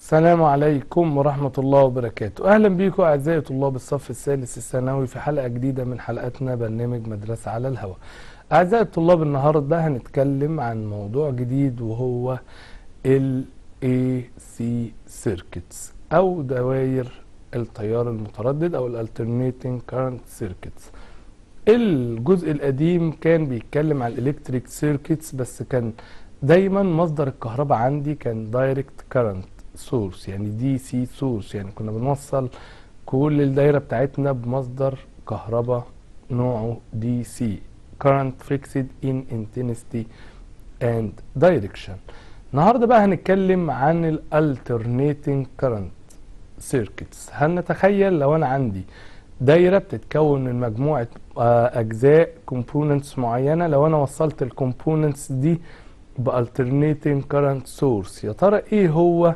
السلام عليكم ورحمة الله وبركاته. أهلا بيكم أعزائي طلاب الصف الثالث الثانوي في حلقة جديدة من حلقاتنا برنامج مدرسة على الهواء. أعزائي الطلاب، النهاردة هنتكلم عن موضوع جديد وهو ال AC Circuits أو دوائر التيار المتردد أو ال Alternating Current Circuits. الجزء القديم كان بيتكلم عن الإلكتريك سيركتس، بس كان دايما مصدر الكهرباء عندي كان دايركت كارنت سورس، يعني دي سي سورس، يعني كنا بنوصل كل الدايره بتاعتنا بمصدر كهرباء نوعه دي سي current fixed in intensity and direction. النهارده بقى هنتكلم عن ال alternating current circuits. هنتخيل لو انا عندي دايره بتتكون من مجموعه اجزاء components معينه، لو انا وصلت الكومبوننتس دي بالترنيتنج كارنت سورس، يا ترى ايه هو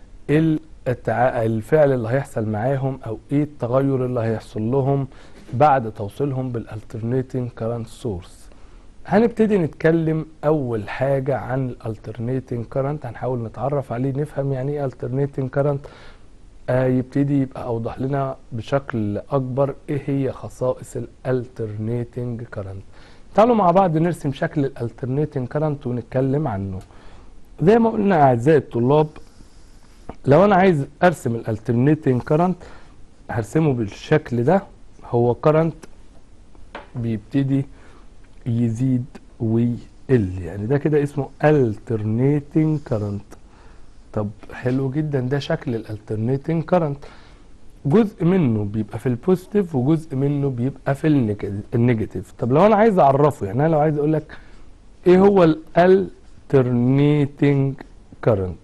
الفعل اللي هيحصل معاهم او ايه التغير اللي هيحصل لهم بعد توصيلهم بالالترنيتنج كارنت سورس؟ هنبتدي نتكلم اول حاجه عن الالترنيتنج كارنت، هنحاول نتعرف عليه، نفهم يعني ايه الترنيتنج كارنت، يبتدي يبقى اوضح لنا بشكل اكبر ايه هي خصائص الالترنيتنج كارنت. تعالوا مع بعض نرسم شكل الالترنيتنج كارنت ونتكلم عنه. زي ما قلنا اعزائي الطلاب، لو انا عايز ارسم الالترنيتنج كارنت هرسمه بالشكل ده. هو كارنت بيبتدي يزيد ويقل، يعني ده كده اسمه alternating current. طب حلو جدا، ده شكل الالترنيتنج كارنت. جزء منه بيبقى في البوزيتيف وجزء منه بيبقى في النيجاتيف. طب لو انا عايز اعرفه، يعني انا لو عايز اقول لك ايه هو الالترنيتنج كارنت،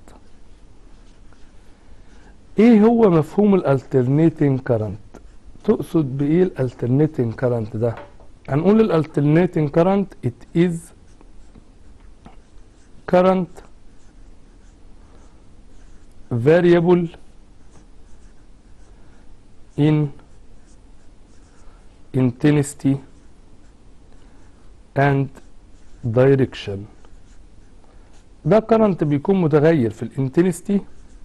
ايه هو مفهوم الالترنيتنج كارنت؟ تقصد بايه الالترنيتنج كارنت ده؟ هنقول الالترنيتنج كارنت it is current variable in intensity and direction. ده كارنت بيكون متغير في الانتنستي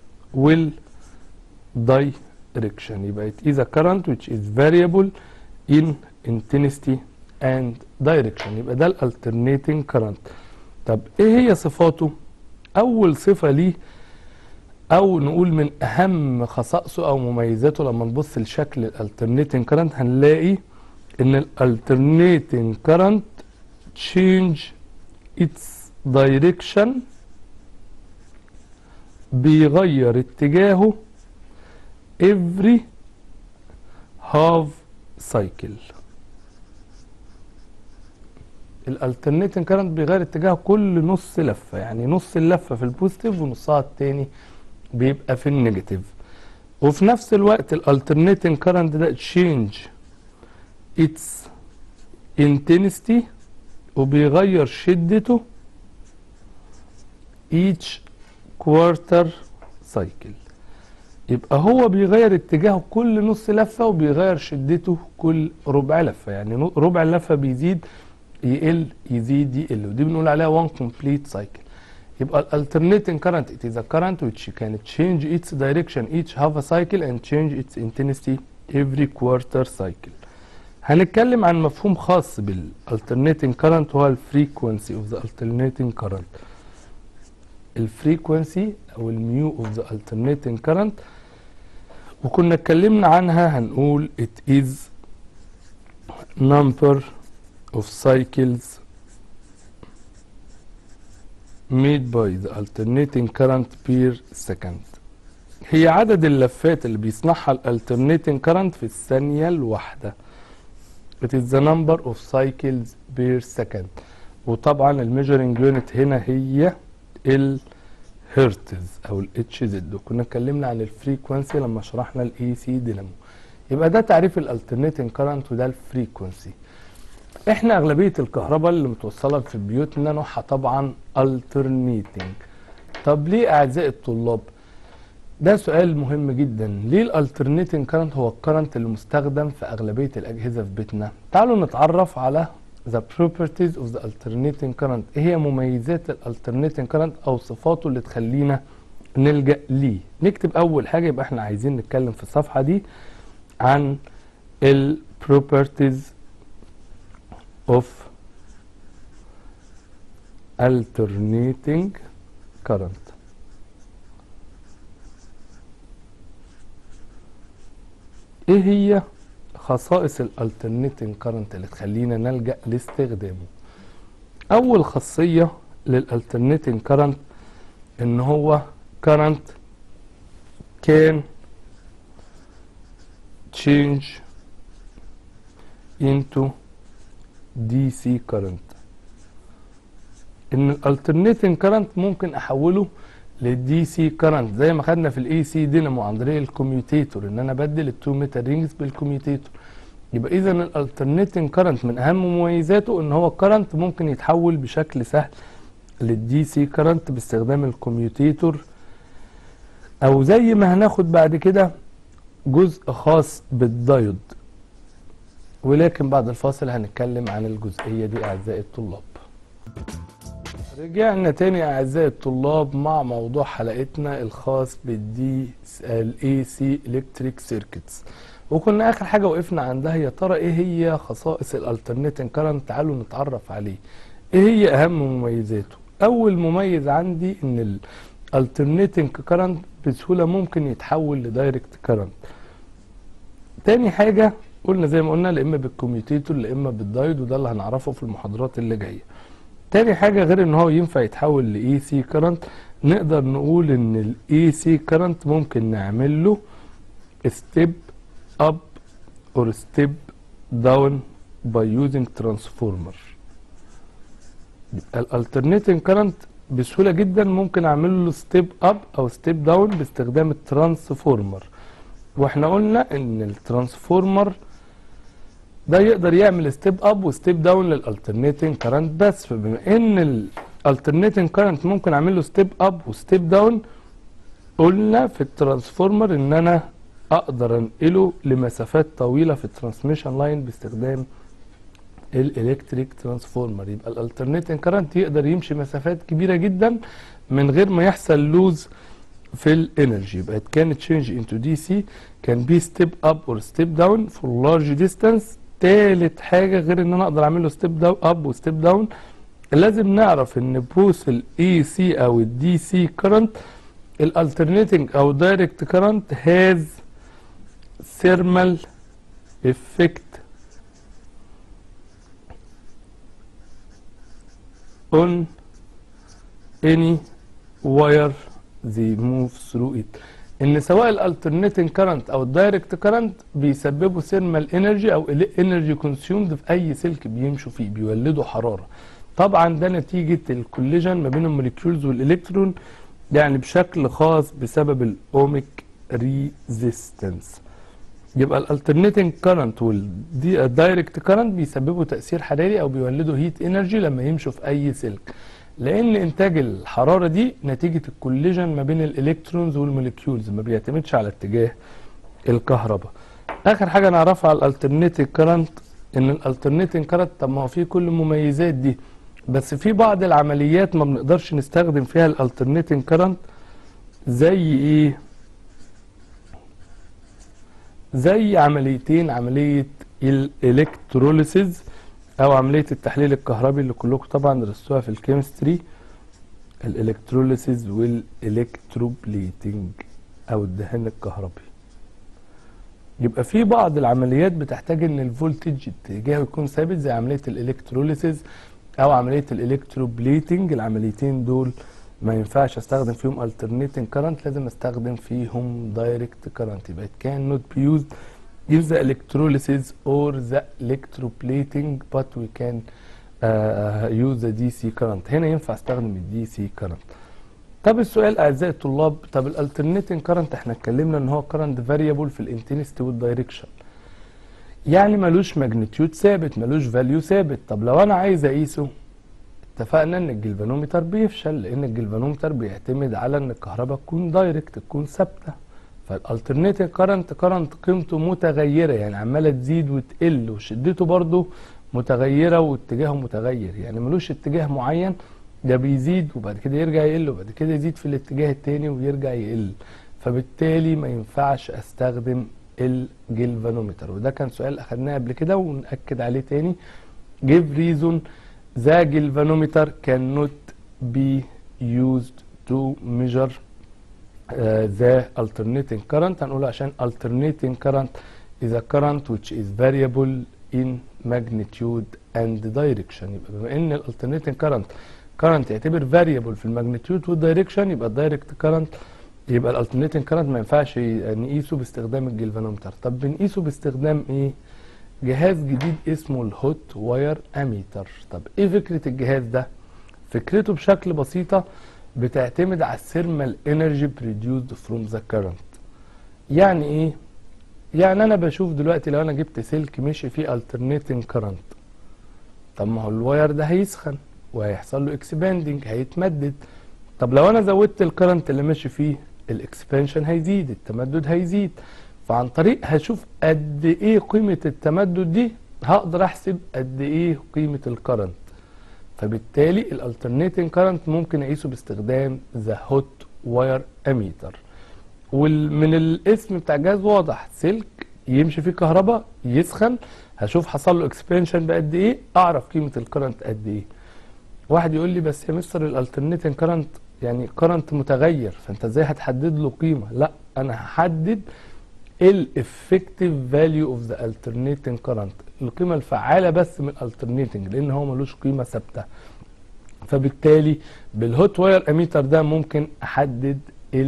والدايركشن، يبقى it is a current which is variable in intensity and direction، يبقى ده الالترنيتنج كارنت. طب ايه هي صفاته؟ اول صفة ليه او نقول من اهم خصائصه او مميزاته لما نبص لشكل الالترنيتنج كارنت هنلاقي ان الالترنيتنج كارنت change its direction، بيغير اتجاهه every half cycle. الالترنيتنج كارنت بيغير اتجاهه كل نص لفه، يعني نص اللفه في البوزيتيف ونصها التاني بيبقى في النيجاتيف. وفي نفس الوقت الالترنيتنج كارنت ده change its intensity، وبيغير شدته each quarter cycle. يبقى هو بيغير اتجاهه كل نص لفة وبيغير شدته كل ربع لفة، يعني ربع لفة بيزيد يقل يزيد يقل، ودي بنقول عليها one complete cycle. يبقى ال alternating current it is a current which can change its direction each half a cycle and change its intensity every quarter cycle. هنتكلم عن مفهوم خاص بال alternating current وهو ال frequency of the alternating current. الفريكونسي او الميو اوف ذا alternating current، وكنا اتكلمنا عنها هنقول it is number of cycles made by the alternating current per second. هي عدد اللفات اللي بيصنعها ال alternating current في الثانية الواحدة. it is the number of cycles per second. وطبعا الميجرنج يونت هنا هي الهرتز او الاتش زد، وكنا اتكلمنا عن الفريكونسي لما شرحنا الاي سي دينامو. يبقى ده تعريف الالترنيتنج كارنت وده الفريكونسي. احنا اغلبيه الكهرباء اللي متوصله في بيوتنا نوعها طبعا الترنيتنج. طب ليه اعزائي الطلاب؟ ده سؤال مهم جدا. ليه الالترنيتنج كارنت هو الكارنت اللي مستخدم في اغلبيه الاجهزه في بيتنا؟ تعالوا نتعرف على the properties of the alternating current. ايه هي مميزات ال alternating current او صفاته اللي تخلينا نلجأ ليه. نكتب اول حاجة، يبقى احنا عايزين نتكلم في الصفحة دي عن ال properties of alternating current. ايه هي خصائص ال alternating current اللي تخلينا نلجأ لاستخدامه؟ اول خاصية لل alternating current ان هو current can change into DC current. ان ال alternating current ممكن احوله للدي سي كرنت زي ما خدنا في الاي سي دينامو عن طريق الكوميوتيتور، ان انا بدل التو ميتال رينجز بالكوميوتيتور. يبقى اذا الالترنيتنج كرنت من اهم مميزاته ان هو الكرنت ممكن يتحول بشكل سهل للدي سي كرنت باستخدام الكوميوتيتور، او زي ما هناخد بعد كده جزء خاص بالدايود، ولكن بعد الفاصل هنتكلم عن الجزئية دي اعزائي الطلاب. رجعنا تاني اعزائي الطلاب مع موضوع حلقتنا الخاص بالدي الاي سي الكتريك سيركتس، وكنا اخر حاجه وقفنا عندها يا ترى ايه هي خصائص الالترنيتنج كارنت. تعالوا نتعرف عليه. ايه هي اهم مميزاته؟ اول مميز عندي ان الالترنيتنج كارنت بسهوله ممكن يتحول لدايركت كارنت. تاني حاجه قلنا زي ما قلنا لا اما بالكوميوتيتور لا اما بالدايود، وده اللي هنعرفه في المحاضرات اللي جايه. تاني حاجة غير ان هو ينفع يتحول ل AC current، نقدر نقول ان ال AC current ممكن نعمل له step up or step down by using transformer. يبقى ال alternating current بسهولة جدا ممكن اعمل له step up او step down باستخدام الترانسفورمر، واحنا قلنا ان الترانسفورمر ده يقدر يعمل ستيب اب وستيب داون للالترنيتنج كارنت بس. فبما ان الالترنيتنج كارنت ممكن اعمل له ستيب اب وستيب داون، قلنا في الترانسفورمر ان انا اقدر انقله لمسافات طويله في الترانسميشن لاين باستخدام الالكتريك ترانسفورمر. يبقى الالترنيتنج كارنت يقدر يمشي مسافات كبيره جدا من غير ما يحصل لوز في الانرجي. يبقى it can change into DC can be step up or step down for large distance. تالت حاجة غير ان انا اقدر اعمل له ستيب داون اب وستيب داون، لازم نعرف ان بوث الاي سي او الدي سي كرنت الالترنيتنج او دايركت كرنت هاز ثيرمال افكت on any wire they move through it. ان سواء الالترنيتنج كارنت او الدايركت كارنت بيسببوا ثيرمال انرجي او انرجي كونسيومد في اي سلك بيمشوا فيه، بيولدوا حراره. طبعا ده نتيجه الكوليجن ما بين الموليكيولز والالكترون، يعني بشكل خاص بسبب الاوميك ريزيستنس. يبقى الالترنيتنج كارنت والدايركت كارنت بيسببوا تاثير حراري او بيولدوا هيت انرجي لما يمشوا في اي سلك، لان انتاج الحراره دي نتيجه الكوليجن ما بين الالكترونز والموليكيولز، ما بيعتمدش على اتجاه الكهرباء. اخر حاجه نعرفها على الالترنيتنج كارنت ان الالترنيتنج كارنت طب ما هو فيه كل المميزات دي، بس في بعض العمليات ما بنقدرش نستخدم فيها الالترنيتنج كارنت. زي ايه؟ زي عمليتين، عمليه الالكتروليسيز او عمليه التحليل الكهربي اللي كلكم طبعا درستوها في الكيمستري، الالكتروليسيز والالكتروبليتنج او الدهان الكهربي. يبقى في بعض العمليات بتحتاج ان الفولتج اتجاهه يكون ثابت زي عمليه الالكتروليسيز او عمليه الالكتروبليتنج. العمليتين دول ما ينفعش استخدم فيهم alternating current، لازم استخدم فيهم direct current. يبقى it cannot be used in the electrolysis or the electroplating but we can use the DC current. هنا ينفع استخدم الدي سي current. طب السؤال اعزائي الطلاب، طب الالترنيتنج كارنت احنا اتكلمنا ان هو كارنت فاريبل في الانتنستي والدايركشن، يعني ملوش ماجنتيود ثابت، ملوش فاليو ثابت. طب لو انا عايز اقيسه، اتفقنا ان الجلفانومتر بيفشل، لان الجلفانومتر بيعتمد على ان الكهرباء تكون دايركت، تكون ثابته. فالالترنيتنج كارنت قيمته متغيره، يعني عماله تزيد وتقل، وشدته برضه متغيره واتجاهه متغير، يعني ملوش اتجاه معين ده بيزيد وبعد كده يرجع يقل وبعد كده يزيد في الاتجاه التاني ويرجع يقل، فبالتالي ما ينفعش استخدم الجلفانومتر. وده كان سؤال اخدناه قبل كده ونأكد عليه تاني. give reason the galvanometer cannot be used to measure the alternating current. هنقول عشان alternating current is a current which is variable in magnitude and direction. يبقى بما ان ال alternating current يعتبر variable في الماجنتيود والدايركشن، يبقى الدايركت current، يبقى ال alternating current ما ينفعش نقيسه باستخدام الجلفانومتر. طب بنقيسه باستخدام ايه؟ جهاز جديد اسمه الهوت واير اميتر. طب ايه فكرة الجهاز ده؟ فكرته بشكل بسيطة بتعتمد على الثيرمال انرجي بروديوسد فروم ذا كارنت. يعني ايه؟ يعني انا بشوف دلوقتي لو انا جبت سلك مشي فيه alternating current، طب ما هو الواير ده هيسخن وهيحصل له اكسباندنج، هيتمدد. طب لو انا زودت الكرنت اللي ماشي فيه، الاكسبانشن هيزيد، التمدد هيزيد. فعن طريق هشوف قد ايه قيمة التمدد دي هقدر احسب قد ايه قيمة الكرنت. فبالتالي الالترنيتنج كرنت ممكن اقيسه باستخدام ذا هوت واير اميتر. ومن الاسم بتاع الجهاز واضح، سلك يمشي فيه كهرباء يسخن، هشوف حصل له اكسبانشن بقد ايه، اعرف قيمة الكرنت قد ايه. واحد يقول لي بس يا مستر الالترنيتنج كرنت يعني كرنت متغير، فانت ازاي هتحدد له قيمة؟ لا، انا هحدد الافكتيف فاليو اوف ذا alternating current، القيمه الفعاله بس من الالترنيتنج، لان هو ملوش قيمه ثابته. فبالتالي بالهوت واير اميتر ده ممكن احدد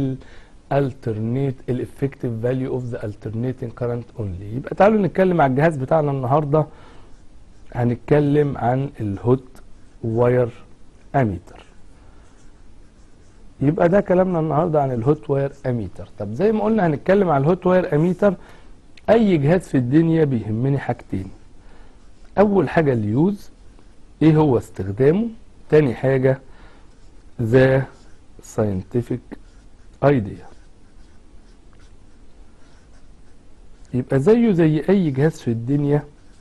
الافكتيف فاليو اوف ذا alternating current اونلي. يبقى تعالوا نتكلم على الجهاز بتاعنا النهارده. هنتكلم عن الهوت واير اميتر. يبقى ده كلامنا النهارده عن الهوت واير اميتر. طب زي ما قلنا هنتكلم عن الهوت واير اميتر. اي جهاز في الدنيا بيهمني حاجتين. اول حاجه اليوز، ايه هو استخدامه. تاني حاجه ذا ساينتفك ايديا. يبقى زيه زي اي جهاز في الدنيا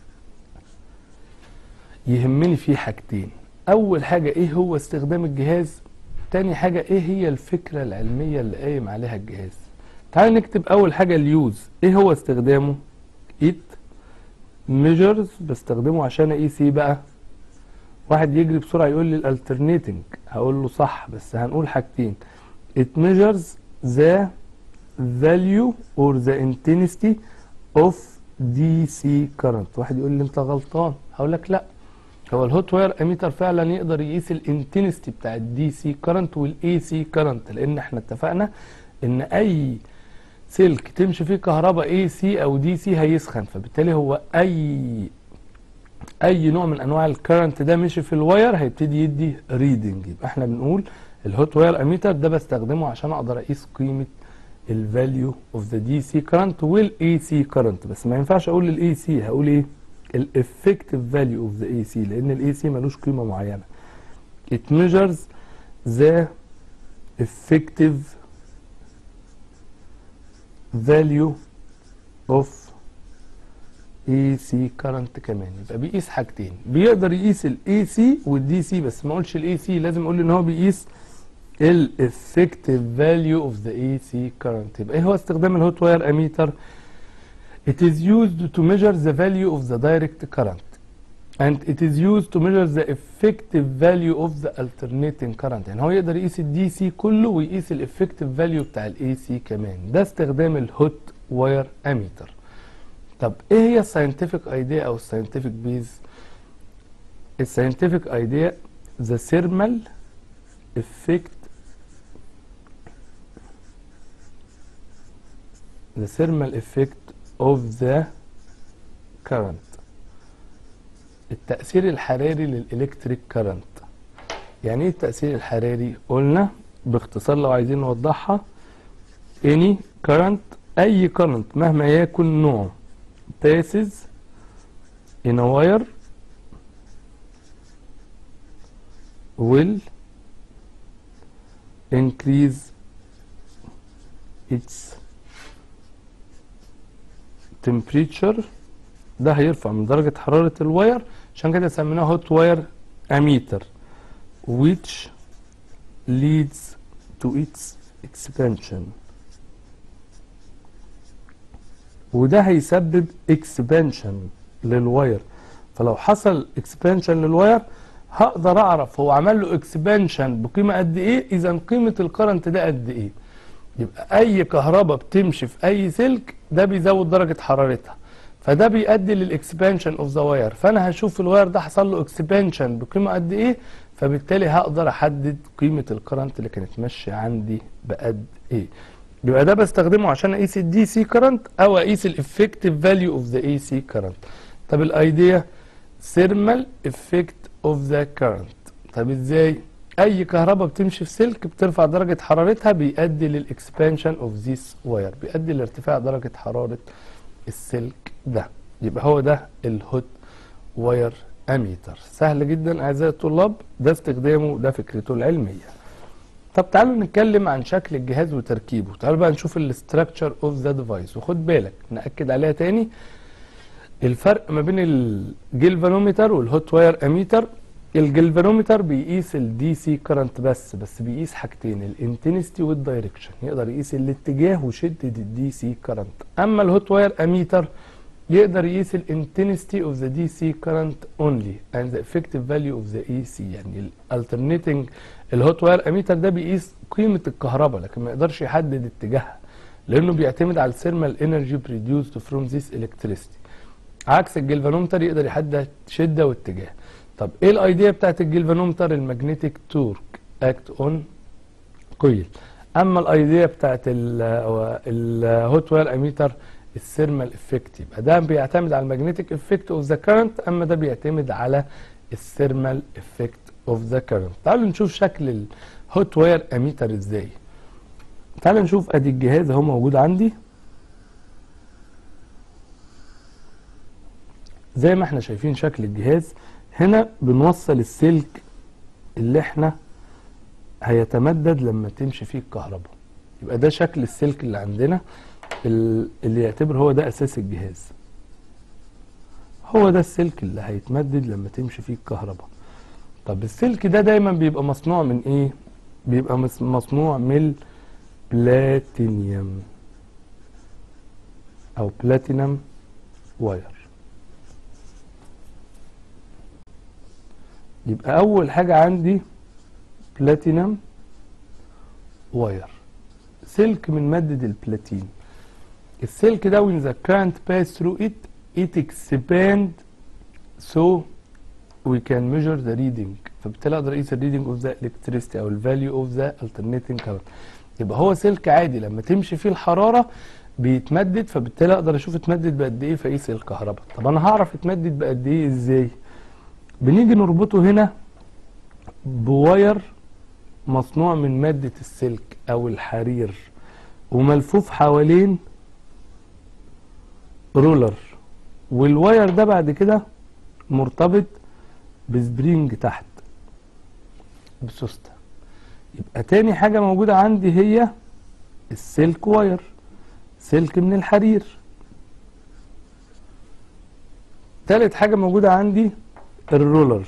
يهمني فيه حاجتين. اول حاجه ايه هو استخدام الجهاز، تاني حاجة ايه هي الفكرة العلمية اللي قايم عليها الجهاز. تعال نكتب اول حاجة اليوز. ايه هو استخدامه؟ it measures، بستخدمه عشان اقيس ايه بقى. واحد يجري بسرعة يقول لي الالترنيتنج، هقول له صح، بس هنقول حاجتين. it measures the value or the intensity of DC current. واحد يقول لي انت غلطان، هقول لك لا، هو الهوت واير اميتر فعلا يقدر يقيس الانتنستي بتاع الدي سي كرنت والاي سي كرنت، لان احنا اتفقنا ان اي سلك تمشي فيه كهرباء اي سي او دي سي هيسخن، فبالتالي هو اي نوع من انواع الكرنت ده مشي في الواير هيبتدي يدي ريدنج. يبقى احنا بنقول الهوت واير اميتر ده بستخدمه عشان اقدر اقيس قيمه الفاليو اوف ذا دي سي كرنت والاي سي كرنت. بس ما ينفعش اقول للاي سي، هقول ايه؟ الافكتيف فاليو اوف ذا اي سي، لان الاي سي ملوش قيمه معينه. it measures the effective value of AC current كمان. يبقى بيقيس حاجتين، بيقدر يقيس الاي سي والدي سي، بس ما اقولش الاي سي، لازم اقول ان هو بيقيس الافكتيف فاليو اوف ذا اي سي current. يبقى ايه هو استخدام الهوت واير اميتر؟ It is used to measure the value of the direct current and it is used to measure the effective value of the alternating current. يعني هو يقدر يقيس الدي سي كله ويقيس الافكتيف فاليو بتاع الاي سي كمان. ده استخدام الهوت واير اميتر. طب ايه هي الساينتفك ايديا او الساينتفك بيز؟ الساينتفك ايديا the thermal effect of the current، التأثير الحراري للإلكتريك كارنت. يعني ايه التأثير الحراري؟ قلنا باختصار لو عايزين نوضحها، any current، أي current مهما يكن نوعه passes in a wire will increase its temperature. ده هيرفع من درجة حرارة الواير، عشان كده سميناه هوت واير اميتر. which leads to its expansion. وده هيسبب expansion للواير. فلو حصل expansion للواير هقدر اعرف هو عمل له expansion بقيمة قد ايه، اذا قيمة الكرنت ده قد ايه. يبقى اي كهرباء بتمشي في اي سلك ده بيزود درجة حرارتها، فده بيؤدي للاكسبانشن اوف ذا واير. فانا هشوف الواير ده حصل له اكسبانشن بقيمة قد ايه، فبالتالي هقدر احدد قيمة الكرنت اللي كانت ماشية عندي بقد ايه. يبقى ده بستخدمه عشان اقيس الدي سي كرنت او اقيس الافكتيف فاليو اوف ذا اي سي كرنت. طب الايديا ثيرمال افكت اوف ذا كرنت. طب ازاي؟ اي كهرباء بتمشي في سلك بترفع درجة حرارتها بيؤدي للاكسبانشن اوف ذيس واير، بيؤدي لارتفاع درجة حرارة السلك ده. يبقى هو ده الهوت واير اميتر. سهل جدا اعزائي الطلاب، ده استخدامه، ده فكرته العلمية. طب تعالوا نتكلم عن شكل الجهاز وتركيبه. تعالوا بقى نشوف الاستراكشر اوف ذا ديفايس، وخد بالك نأكد عليها تاني الفرق ما بين الجلفانومتر والهوت واير اميتر. الجلفانومتر بيقيس الدي سي كرنت بس بيقيس حاجتين، الانتنستي والدايركشن، يقدر يقيس الاتجاه وشدة الدي سي كرنت. اما الهوت واير اميتر يقدر يقيس الانتنستي اوف ذا دي سي كرنت اونلي اند ذا افكتيف فاليو اوف ذا اي سي. يعني الالترنيتنج الهوت واير اميتر ده بيقيس قيمة الكهرباء لكن ما يقدرش يحدد اتجاهها، لانه بيعتمد على الثيرمال انرجي بروديوسد فروم ذيس الكتريستي. عكس الجلفانومتر يقدر يحدد شدة واتجاه. طب ايه الايديا بتاعت الجلفانومتر؟ الماجنتيك تورك اكت اون كويل. اما الايديا بتاعت الهوت واير اميتر الثيرمال افكت. يبقى ده بيعتمد على الماجنتيك افكت اوف ذا كارنت، اما ده بيعتمد على الثيرمال افكت اوف ذا كارنت. تعالوا نشوف شكل الهوت واير اميتر ازاي. تعالوا نشوف ادي الجهاز اهو موجود عندي زي ما احنا شايفين شكل الجهاز. هنا بنوصل السلك اللي احنا هيتمدد لما تمشي فيه الكهرباء. يبقى ده شكل السلك اللي عندنا اللي يعتبر هو ده اساس الجهاز. هو ده السلك اللي هيتمدد لما تمشي فيه الكهرباء. طب السلك ده دايما بيبقى مصنوع من ايه؟ بيبقى مصنوع من بلاتينيوم او بلاتينم واير. يبقى اول حاجة عندي بلاتينم واير، سلك من مادة البلاتين. السلك ده when the current pass through it expand so we can measure the reading. فبالتالي اقدر اقيس الريدنج اوف ذا electricity او الفاليو اوف ذا alternating current. يبقى هو سلك عادي لما تمشي فيه الحرارة بيتمدد، فبالتالي اقدر اشوف اتمدد بقد ايه فاقيس الكهرباء. طب انا هعرف اتمدد بقد ايه ازاي؟ بنيجي نربطه هنا بواير مصنوع من مادة السلك او الحرير وملفوف حوالين رولر، والواير ده بعد كده مرتبط بسبرينج تحت بسوستة. يبقى تاني حاجة موجودة عندي هي السلك واير، سلك من الحرير. تالت حاجة موجودة عندي الرولر.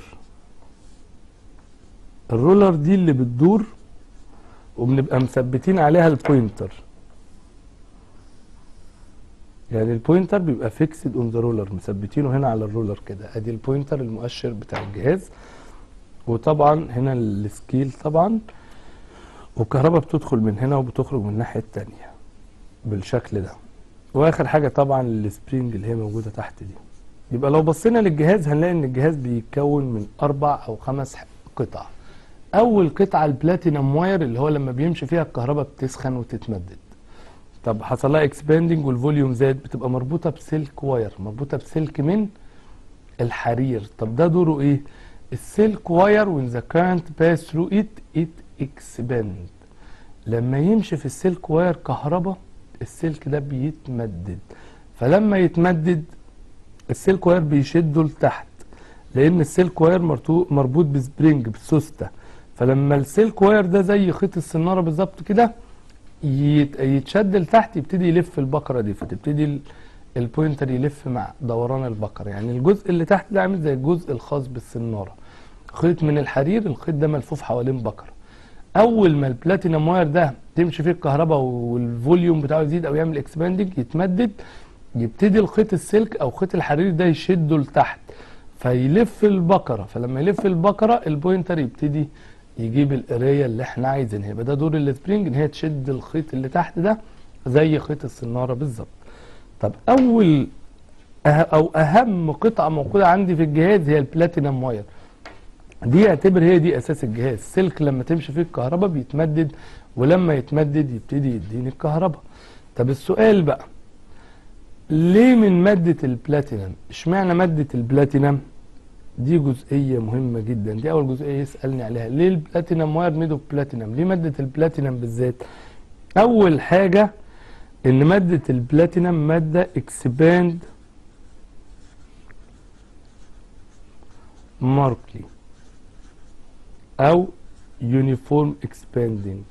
الرولر دي اللي بتدور وبنبقى مثبتين عليها البوينتر. يعني البوينتر بيبقى فيكسد اون ذا رولر، مثبتينه هنا على الرولر كده. ادي البوينتر المؤشر بتاع الجهاز، وطبعا هنا السكيل طبعا، والكهرباء بتدخل من هنا وبتخرج من الناحية التانية بالشكل ده. واخر حاجة طبعا السبرينج اللي هي موجودة تحت دي. يبقى لو بصينا للجهاز هنلاقي ان الجهاز بيتكون من 4 أو 5 قطع. اول قطعة البلاتينم واير اللي هو لما بيمشي فيها الكهرباء بتسخن وتتمدد. طب حصل لها اكسباندنج والفوليوم زاد، بتبقى مربوطة بسلك واير، مربوطة بسلك من الحرير. طب ده دوره ايه؟ السلك واير when the current pass through it expand. لما يمشي في السلك واير كهرباء السلك ده بيتمدد، فلما يتمدد السلك واير بيشده لتحت، لان السلك واير مربوط بسبرينج بسوستة. فلما السلك واير ده زي خيط السنارة بالظبط كده يتشد لتحت يبتدي يلف البقرة دي، فتبتدي البوينتر يلف مع دوران البقرة. يعني الجزء اللي تحت ده عامل زي الجزء الخاص بالسنارة. خيط من الحرير، الخيط ده ملفوف حوالين بكرة. اول ما البلاتينم واير ده تمشي فيه الكهرباء والفوليوم بتاعه يزيد او يعمل اكسباندنج يتمدد، يبتدي الخيط السلك او خيط الحرير ده يشده لتحت فيلف البكرة. فلما يلف البكرة البوينتر يبتدي يجيب القرايه اللي احنا عايزينها. يبقى ده دور السبرينج ان هي تشد الخيط اللي تحت ده زي خيط السناره بالظبط. طب اول او اهم قطعه موجوده عندي في الجهاز هي البلاتينم واير. دي اعتبر هي دي اساس الجهاز. السلك لما تمشي فيه الكهرباء بيتمدد، ولما يتمدد يبتدي يديني الكهرباء. طب السؤال بقى، ليه من مادة البلاتينم؟ اشمعنى مادة البلاتينم؟ دي جزئية مهمة جدا، دي أول جزئية يسألني عليها. ليه البلاتينم واير ميد اوف بلاتينم؟ ليه مادة البلاتينم بالذات؟ أول حاجة إن مادة البلاتينم مادة اكسباند ماركلي أو يونيفورم اكسباندنج.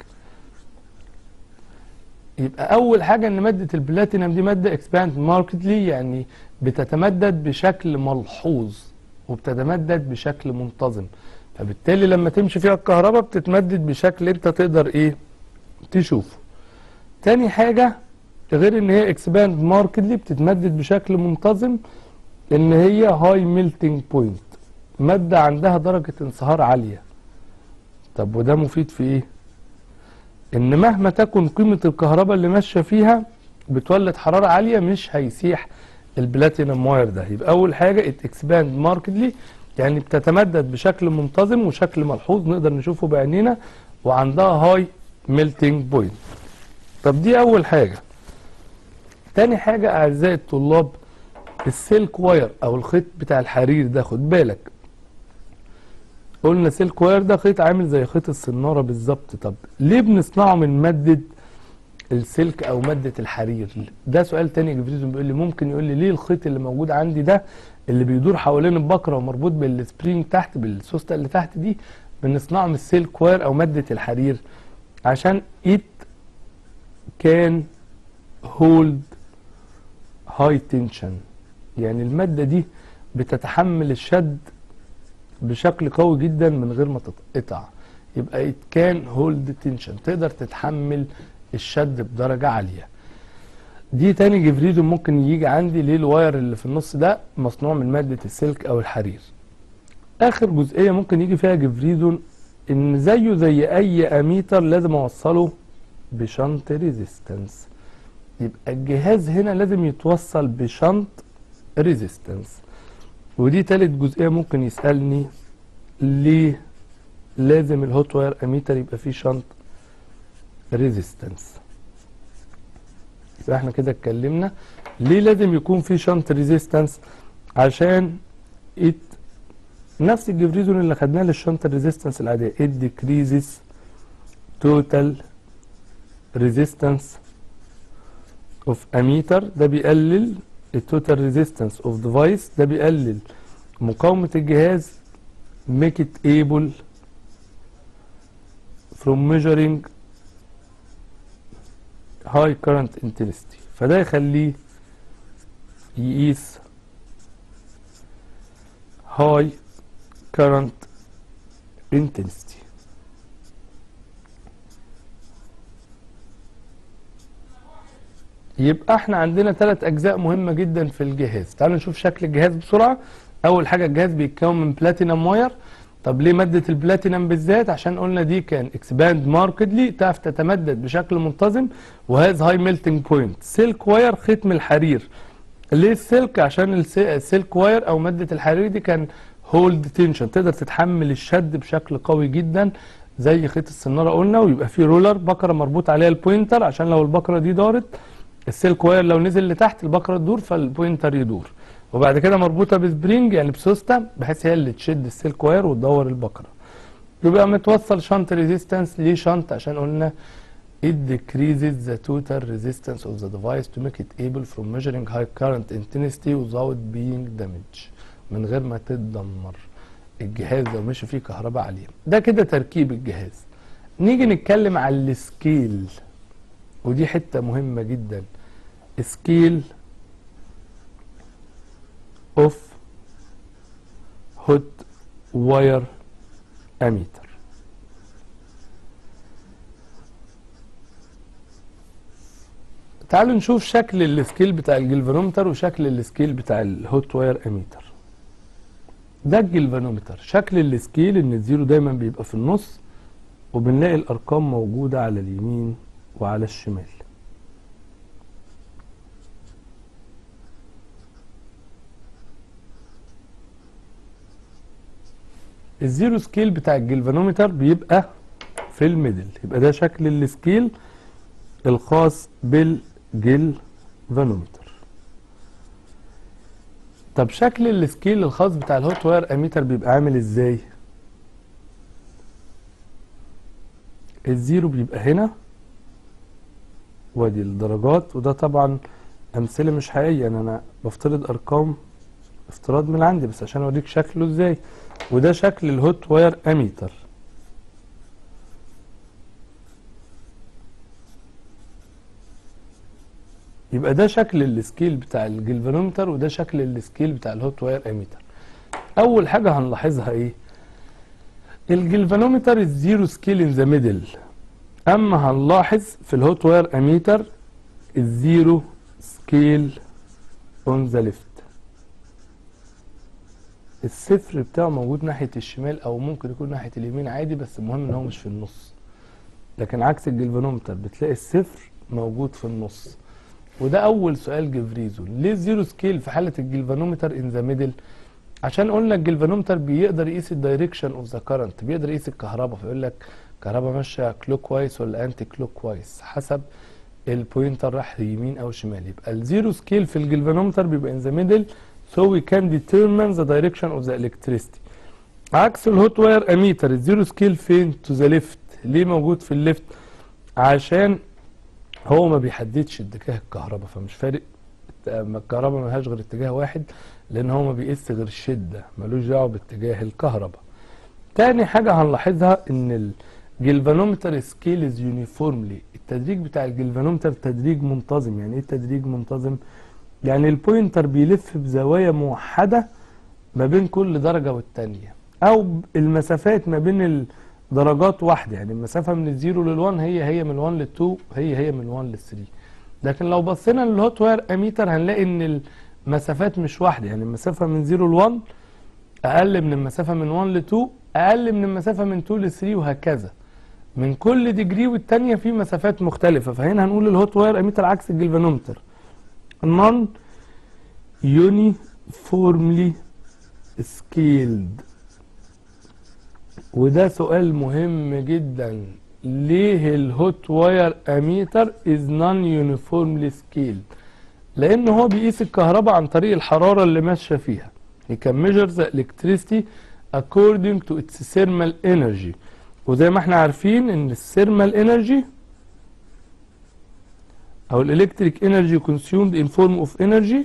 يبقى اول حاجه ان ماده البلاتينم دي ماده اكسباند ماركتلي، يعني بتتمدد بشكل ملحوظ وبتتمدد بشكل منتظم، فبالتالي لما تمشي فيها الكهرباء بتتمدد بشكل انت تقدر ايه تشوفه. تاني حاجه غير ان هي اكسباند ماركتلي بتتمدد بشكل منتظم، ان هي هاي ميلتنج بوينت، ماده عندها درجه انصهار عاليه. طب وده مفيد في ايه؟ ان مهما تكن قيمة الكهرباء اللي ماشية فيها بتولد حرارة عالية مش هيسيح البلاتينم واير ده. يبقى اول حاجة ات اكسباند ماركتلي، يعني بتتمدد بشكل منتظم وشكل ملحوظ نقدر نشوفه بعينينا، وعندها هاي ميلتنج بوينت. طب دي اول حاجة. تاني حاجة اعزائي الطلاب، السلك واير او الخيط بتاع الحرير ده، خد بالك قلنا سلك واير ده خيط عامل زي خيط السنارة بالظبط. طب ليه بنصنعه من مادة السلك او مادة الحرير؟ ده سؤال تاني. جبريزون بيقول لي ممكن يقول لي ليه الخيط اللي موجود عندي ده اللي بيدور حوالين البكرة ومربوط بالسبرينج تحت بالسوستة اللي تحت دي بنصنعه من السلك واير او مادة الحرير؟ عشان it can hold high tension، يعني المادة دي بتتحمل الشد بشكل قوي جدا من غير ما تتقطع. يبقى it can hold tension، تقدر تتحمل الشد بدرجة عالية. دي تاني جبريزون ممكن يجي عندي ليه الواير اللي في النص ده مصنوع من مادة السلك او الحرير. اخر جزئية ممكن يجي فيها جبريزون ان زيه زي اي اميتر لازم اوصله بشنط ريزيستنس. يبقى الجهاز هنا لازم يتوصل بشنط ريزيستنس. ودي تالت جزئية ممكن يسألني ليه لازم الهوت واير اميتر يبقى فيه شنط ريزيستنس. يبقى احنا كده اتكلمنا ليه لازم يكون فيه شنط ريزيستنس. عشان نفس الجبريزون اللي خدناه للشنط ريزيستنس العادية، it decreases total resistance of ammeter، ده بيقلل التوتال ريزيستنس اوف ديفايس، ده بيقلل مقاومة الجهاز، make it able from measuring high current intensity، فده يخليه يقيس high current intensity. يبقى احنا عندنا 3 اجزاء مهمة جدا في الجهاز. تعالوا نشوف شكل الجهاز بسرعة. اول حاجة الجهاز بيتكون من بلاتينم واير. طب ليه مادة البلاتينم بالذات؟ عشان قلنا دي كان اكسباند ماركتلي، تعرف تتمدد بشكل منتظم، وهاز هاي ميلتنج بوينت. سلك واير خيط من الحرير. ليه السلك؟ عشان السلك واير او مادة الحرير دي كان هولد تنشن، تقدر تتحمل الشد بشكل قوي جدا زي خيط السنارة قلنا، ويبقى فيه رولر بكرة مربوط عليها البوينتر عشان لو البكرة دي دارت السلك واير لو نزل لتحت البكرة تدور فالبوينتر يدور، وبعد كده مربوطة بسبرينج يعني بسوستة بحيث هي اللي تشد السلك واير وتدور البكرة. يبقى متوصل شنط ريزيستنس. ليه شنط؟ عشان قلنا it decreases the total resistance of the device to make it able from measuring high current intensity without being damaged، من غير ما تتدمر الجهاز لو مشي فيه كهرباء عالية. ده كده تركيب الجهاز. نيجي نتكلم على السكيل، ودي حتة مهمة جدا. سكيل اوف هوت واير اميتر. تعالوا نشوف شكل السكيل بتاع الجلفانومتر وشكل السكيل بتاع الهوت واير اميتر. ده الجلفانومتر، شكل السكيل ان الزيرو دايما بيبقى في النص، وبنلاقي الارقام موجودة على اليمين وعلى الشمال. الزيرو سكيل بتاع الجلفانومتر بيبقى في الميدل، يبقى ده شكل السكيل الخاص بالجلفانومتر. طب شكل السكيل الخاص بتاع الهوت واير اميتر بيبقى عامل ازاي؟ الزيرو بيبقى هنا، وادي الدرجات، وده طبعا امثله مش حقيقيه، انا بفترض ارقام افتراض من عندي بس عشان اوريك شكله ازاي. وده شكل الهوت واير اميتر. يبقى ده شكل السكيل بتاع الجلفانومتر وده شكل السكيل بتاع الهوت واير اميتر. اول حاجه هنلاحظها ايه؟ الجلفانومتر الزيرو سكيل ان ذا ميدل، اما هنلاحظ في الهوت واير اميتر الزيرو سكيل اون ذا ليفت. الصفر بتاعه موجود ناحيه الشمال او ممكن يكون ناحيه اليمين عادي، بس المهم ان هو مش في النص. لكن عكس الجلفانومتر بتلاقي الصفر موجود في النص. وده اول سؤال جفريزو، ليه الزيرو سكيل في حاله الجلفانومتر ان ذا ميدل؟ عشان قلنا الجلفانومتر بيقدر يقيس الدايركشن اوف ذا كارنت، بيقدر يقيس الكهرباء، فيقول لك الكهرباء ماشيه كلوك وايز ولا انتي كلوك وايز حسب البوينتر راح يمين او شمال. يبقى الزيرو سكيل في الجلفانومتر بيبقى ان ذا ميدل so we can determine the direction of the electricity. عكس الهوت واير اميتر الزيرو سكيل فين؟ to the left. ليه موجود في الليفت؟ عشان هو ما بيحددش اتجاه الكهرباء، فمش فارق، الكهرباء ملهاش غير اتجاه واحد، لان هو ما بيقيس غير الشده، ملوش دعوه باتجاه الكهرباء. تاني حاجه هنلاحظها ان الجلفانومتر سكيلز يونيفورملي، التدريج بتاع الجلفانومتر تدريج منتظم. يعني ايه تدريج منتظم؟ يعني البوينتر بيلف بزوايا موحده ما بين كل درجه والتانيه، او المسافات ما بين الدرجات واحده، يعني المسافه من الزيرو لل1 هي من 1 لل2 هي من 1 لل3. لكن لو بصينا للهوت واير اميتر هنلاقي ان المسافات مش واحده، يعني المسافه من 0 ل1 اقل من المسافه من 1 ل2 اقل من المسافه من 2 ل3 وهكذا. من كل ديجري والتانيه في مسافات مختلفه. فهنا هنقول الهوت واير اميتر عكس الجلفانومتر نون يونيفورملي سكيلد. وده سؤال مهم جدا، ليه الهوت واير اميتر از نون يونيفورملي سكيلد؟ لان هو بيقيس الكهرباء عن طريق الحراره اللي ماشيه فيها. he can measure the electricity according to its thermal energy. وزي ما احنا عارفين ان الثيرمال انرجي او الالكتريك انرجي consumed in form of energy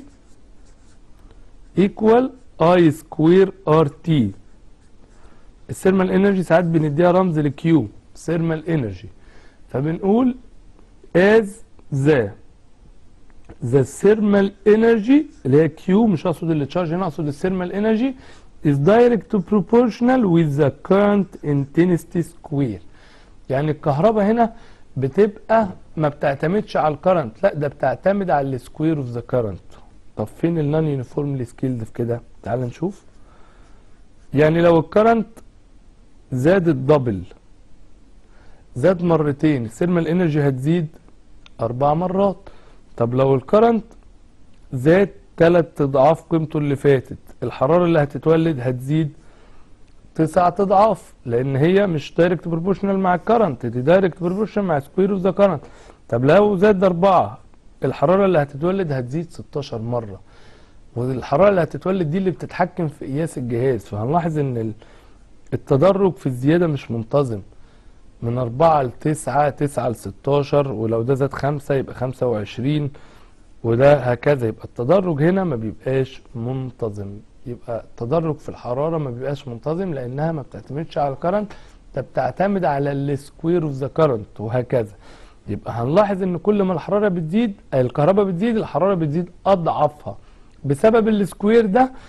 equal I square RT. الثيرمال انرجي ساعات بنديها رمز لكيو، ثيرمال انرجي، فبنقول as the thermal energy اللي هي كيو، مش اقصد التشارج هنا، اقصد الثيرمال انرجي is direct proportional with the current intensity square. يعني الكهرباء هنا بتبقى ما بتعتمدش على الكرنت، لا ده بتعتمد على السكوير اوف ذا كرنت. طب فين النون يونيفورملي سكيلد في كده؟ تعال نشوف. يعني لو الكرنت زاد الدبل، زاد مرتين، الثيرمال انرجي هتزيد 4 مرات. طب لو الكرنت زاد 3 اضعاف قيمته اللي فاتت، الحراره اللي هتتولد هتزيد 9 اضعاف، لان هي مش دايركت بروبورشنال مع الكرنت، دي دايركت بروبورشنال مع سكوير اوف ذا كرنت. طب لو زاد 4 الحراره اللي هتتولد هتزيد 16 مره، والحراره اللي هتتولد دي اللي بتتحكم في قياس الجهاز. فهنلاحظ ان التدرج في الزياده مش منتظم، من 4 ل9 9 ل16، ولو ده زاد 5 يبقى 25، وده هكذا. يبقى التدرج هنا ما بيبقاش منتظم، يبقى التدرج في الحراره ما بيبقاش منتظم لانها ما بتعتمدش على الكرنت، ده بتعتمد على السكوير اوف ذا كرنت وهكذا. يبقى هنلاحظ ان كل ما الحراره بتزيد الكهرباء بتزيد، الحراره بتزيد اضعافها بسبب السكوير ده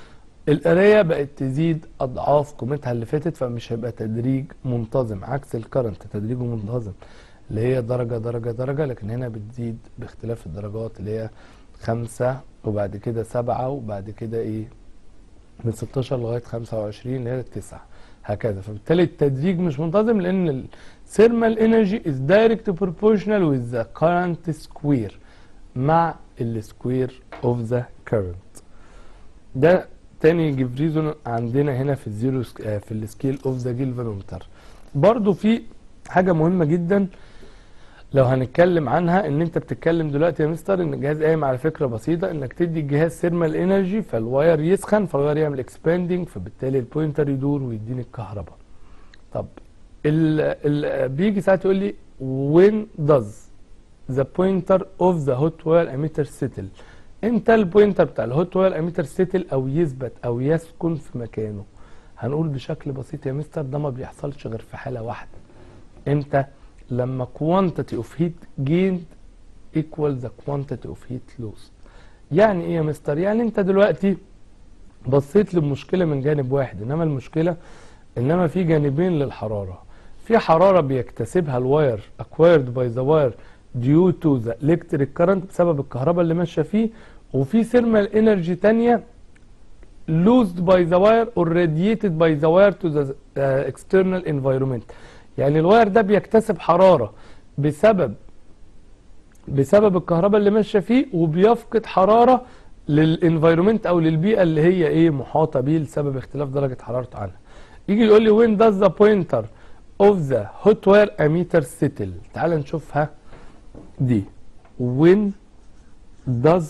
القرايه بقت تزيد اضعاف قيمتها اللي فاتت، فمش هيبقى تدريج منتظم عكس الكرنت تدريجه منتظم اللي هي درجه درجه درجه، لكن هنا بتزيد باختلاف الدرجات اللي هي 5 وبعد كده 7 وبعد كده ايه من 16 لغايه 25 اللي هي 9 هكذا. فبالتالي التدريج مش منتظم لان الثيرمال انرجي از دايركت بروبورشنال وذ ذا كارنت سكوير مع السكوير اوف ذا كارنت. ده تاني جيف ريزون عندنا هنا في الزيرو في السكيل اوف ذا جيلفانومتر. برضو في حاجه مهمه جدا لو هنتكلم عنها، ان انت بتتكلم دلوقتي يا مستر ان الجهاز قايم على فكره بسيطه انك تدي الجهاز ثيرمال انرجي فالواير يسخن فالواير يعمل اكسباندنج فبالتالي البوينتر يدور ويديني الكهرباء. طب بيجي ساعات يقول لي when does the pointer of the hot wire emitter settle؟ امتى البوينتر بتاع الهوت واير اميتر سيتل او يثبت او يسكن في مكانه؟ هنقول بشكل بسيط يا مستر ده ما بيحصلش غير في حاله واحده. امتى؟ لما quantity of heat gained equal the quantity of heat lost. يعني ايه يا مستر؟ يعني انت دلوقتي بصيت للمشكله من جانب واحد، انما المشكله انما في جانبين للحراره. في حراره بيكتسبها الواير acquired by the wire due to the electric current بسبب الكهرباء اللي ماشيه فيه، وفي thermal energy تانية loosed by the wire or radiated by the wire to the external environment. يعني الواير ده بيكتسب حرارة بسبب الكهرباء اللي ماشيه فيه، وبيفقد حرارة للانفايرومنت او للبيئة اللي هي ايه محاطة بيه لسبب اختلاف درجة حرارته عنها. يجي يقول لي when does the pointer of the hot wire ammeter settle؟ تعال نشوفها دي. when does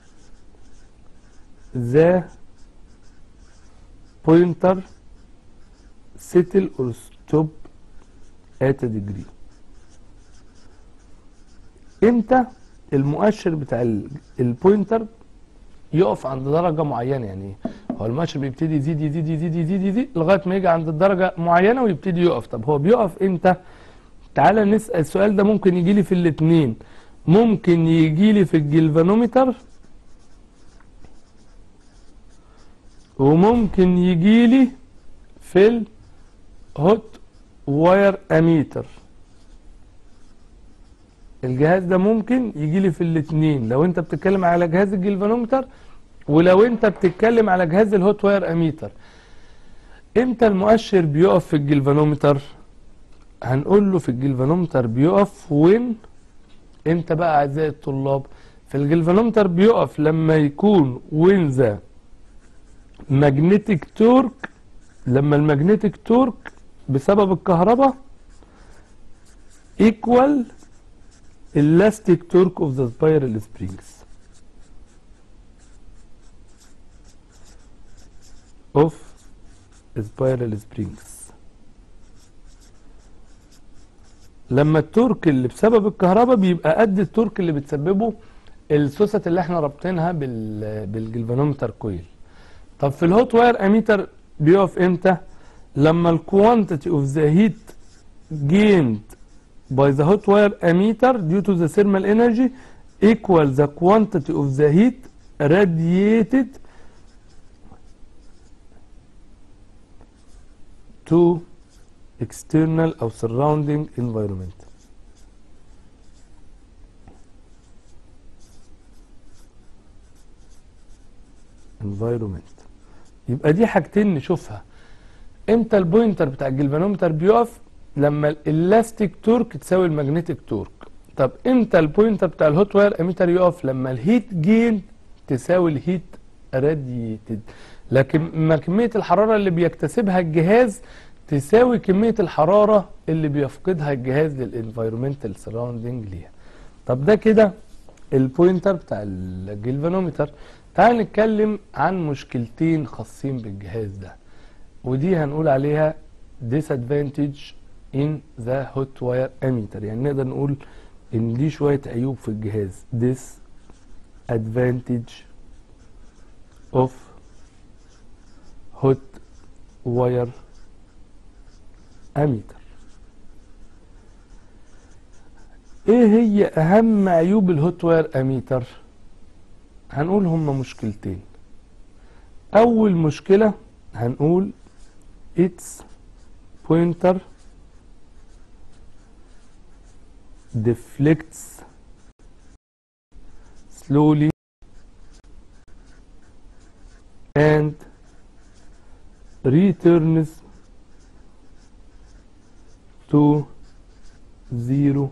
the pointer settle or stop at a degree؟ امتى المؤشر بتاع البوينتر يقف عند درجه معينه؟ يعني هو المؤشر بيبتدي يزيد يزيد يزيد يزيد يزيد لغايه ما يجي عند الدرجه معينه ويبتدي يقف. طب هو بيقف امتى؟ تعالى نسال السؤال ده. ممكن يجي لي في الاثنين، ممكن يجي لي في الجلفانومتر وممكن يجي لي في الهوت واير اميتر. الجهاز ده ممكن يجي لي في الاثنين لو انت بتتكلم على جهاز الجلفانومتر ولو انت بتتكلم على جهاز الهوت واير اميتر. امتى المؤشر بيقف في الجلفانومتر؟ هنقول له في الجلفانومتر بيقف وين. امتى بقى اعزائي الطلاب؟ في الجلفانومتر بيقف لما يكون وين ذا ماجنتيك تورك، لما الماجنتيك تورك بسبب الكهرباء equal elastic torque of the spiral springs of spiral springs. لما التورك اللي بسبب الكهرباء بيبقى قد التورك اللي بتسببه السوست اللي احنا رابطينها بالجلفانومتر كويل. طب في الهوت واير اميتر بيقف امتى؟ لما الكوانتيتي اوف ذا هيت gained by the hot wire ammeter due to the thermal energy equal the quantity of the heat radiated to external or surrounding environment. يبقى دي حاجتين نشوفها. امتى البوينتر بتاع الجلفانومتر بيقف؟ لما الالاستيك تورك تساوي الماجنتيك تورك. طب امتى البوينتر بتاع الهوت واير اميتر يقف؟ لما الهيت جين تساوي الهيت راديتد، لكن كمية الحرارة اللي بيكتسبها الجهاز تساوي كمية الحرارة اللي بيفقدها الجهاز للانفايرومنتال سراوندينج ليها. طب ده كده البوينتر بتاع الجلفانومتر. تعال نتكلم عن مشكلتين خاصين بالجهاز ده، ودي هنقول عليها disadvantage in the hot wire ammeter. يعني نقدر نقول ان دي شوية عيوب في الجهاز. disadvantage of hot wire ammeter. ايه هي اهم عيوب الهوت واير اميتر؟ هنقول هما مشكلتين. اول مشكلة هنقول its pointer deflects slowly and returns to zero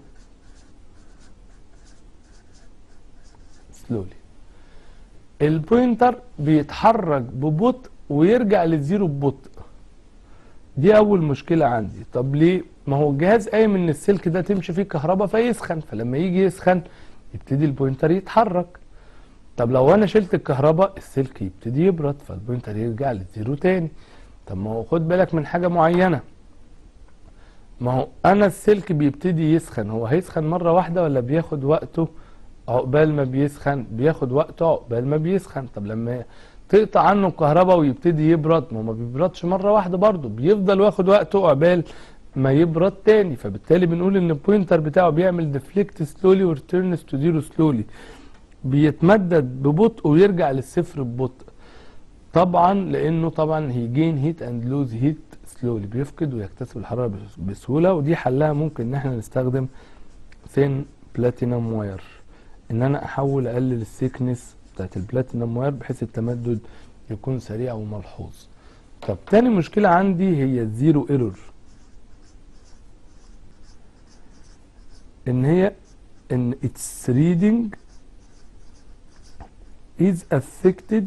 slowly. البوينتر بيتحرك ببطء ويرجع للزيرو ببطء. دي اول مشكلة عندي. طب ليه؟ ما هو الجهاز قايم ان السلك ده تمشي فيه كهرباء فيسخن، فلما يجي يسخن يبتدي البوينتر يتحرك. طب لو انا شلت الكهرباء السلك يبتدي يبرد فالبوينتر يرجع للزيرو تاني. طب ما هو خد بالك من حاجة معينة، ما هو انا السلك بيبتدي يسخن، هو هيسخن مرة واحدة ولا بياخد وقته عقبال ما بيسخن؟ بياخد وقته عقبال ما بيسخن. طب لما تقطع عنه الكهرباء ويبتدي يبرد، ما هو ما بيبردش مرة واحدة برضه، بيفضل واخد وقته عقبال ما يبرد تاني. فبالتالي بنقول ان البوينتر بتاعه بيعمل ديفليكت سلولي وريتيرنز تو زيرو سلولي، بيتمدد ببطء ويرجع للصفر ببطء. طبعا لانه طبعا هي جين هيت اند لوز هيت سلولي، بيفقد ويكتسب الحراره بسهوله. ودي حلها ممكن ان احنا نستخدم ثين بلاتينم واير، ان انا احاول اقلل السيكنس بتاعت البلاتينم واير بحيث التمدد يكون سريع وملحوظ. طب تاني مشكله عندي هي الزيرو ايرور، ان هي ان its reading is affected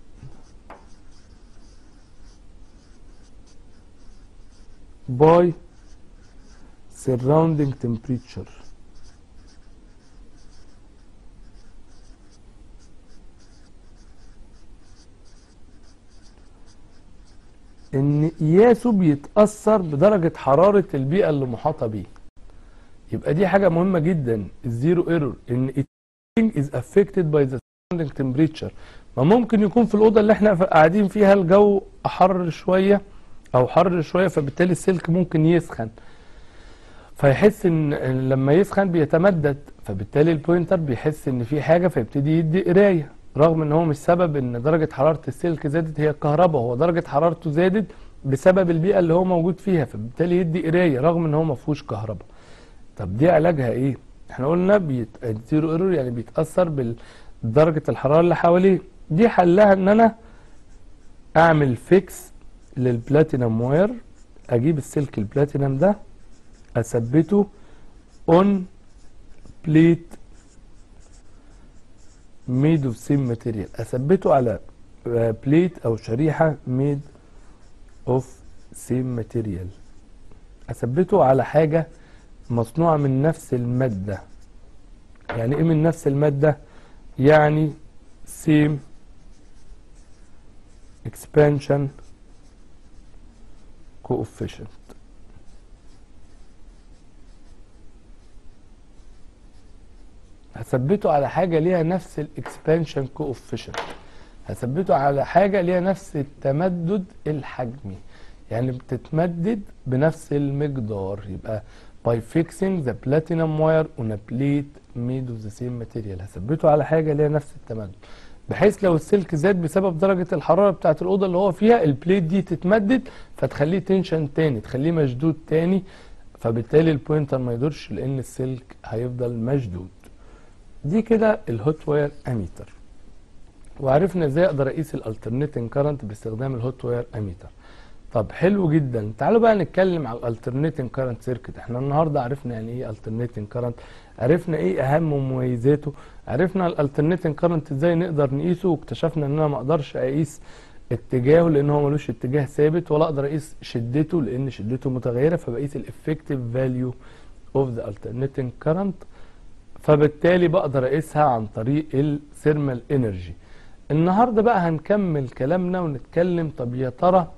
by surrounding temperature. ان قياسه بيتأثر بدرجة حرارة البيئة اللي محاطة بيه. يبقى دي حاجة مهمة جدا الزيرو ايرور، ان it is affected by the surrounding temperature. ما ممكن يكون في الأوضة اللي احنا قاعدين فيها الجو حر شوية او حر شوية، فبالتالي السلك ممكن يسخن، فيحس ان لما يسخن بيتمدد، فبالتالي البوينتر بيحس ان في حاجة فيبتدي يدي قراية، رغم ان هو مش سبب ان درجة حرارة السلك زادت، هي الكهرباء، هو درجة حرارته زادت بسبب البيئة اللي هو موجود فيها، فبالتالي يدي قراية رغم ان هو ما فيهوش كهرباء. طب دي علاجها ايه؟ احنا قلنا الزيرو ايرور يعني بيتأثر بدرجة الحرارة اللي حواليه. دي حلها ان انا اعمل فيكس للبلاتينم واير، اجيب السلك البلاتينم ده اثبته on plate made of same material، اثبته على بليت او شريحة made of same material، اثبته على حاجة مصنوعة من نفس المادة. يعني ايه من نفس المادة؟ يعني same expansion coefficient. هثبته على حاجة ليها نفس الاكسبانشن كوفيشنت، هثبته على حاجة ليها نفس التمدد الحجمي، يعني بتتمدد بنفس المقدار. يبقى by fixing the platinum wire on a plate made of the same material، هثبته على حاجة ليها نفس التمدد، بحيث لو السلك زاد بسبب درجة الحرارة بتاعة الأوضة اللي هو فيها، البليت دي تتمدد فتخليه تنشن تاني، تخليه مشدود تاني، فبالتالي البوينتر ما يدورش لأن السلك هيفضل مشدود. دي كده الهوت واير اميتر، وعرفنا ازاي اقدر اقيس الالترنيتنج كارنت باستخدام الهوت واير اميتر. طب حلو جدا، تعالوا بقى نتكلم على الالترنيتنج كارنت سيركت. احنا النهارده عرفنا يعني ايه الترنيتنج كارنت، عرفنا ايه اهم مميزاته، عرفنا الالترنيتنج كارنت ازاي نقدر نقيسه، واكتشفنا ان انا ما اقدرش اقيس اتجاهه لان هو ملوش اتجاه ثابت، ولا اقدر اقيس شدته لان شدته متغيره، فبقيس الافكتيف فاليو اوف ذا الترنيتنج كارنت، فبالتالي بقدر اقيسها عن طريق الثيرمال انرجي. النهارده بقى هنكمل كلامنا ونتكلم طب يا ترى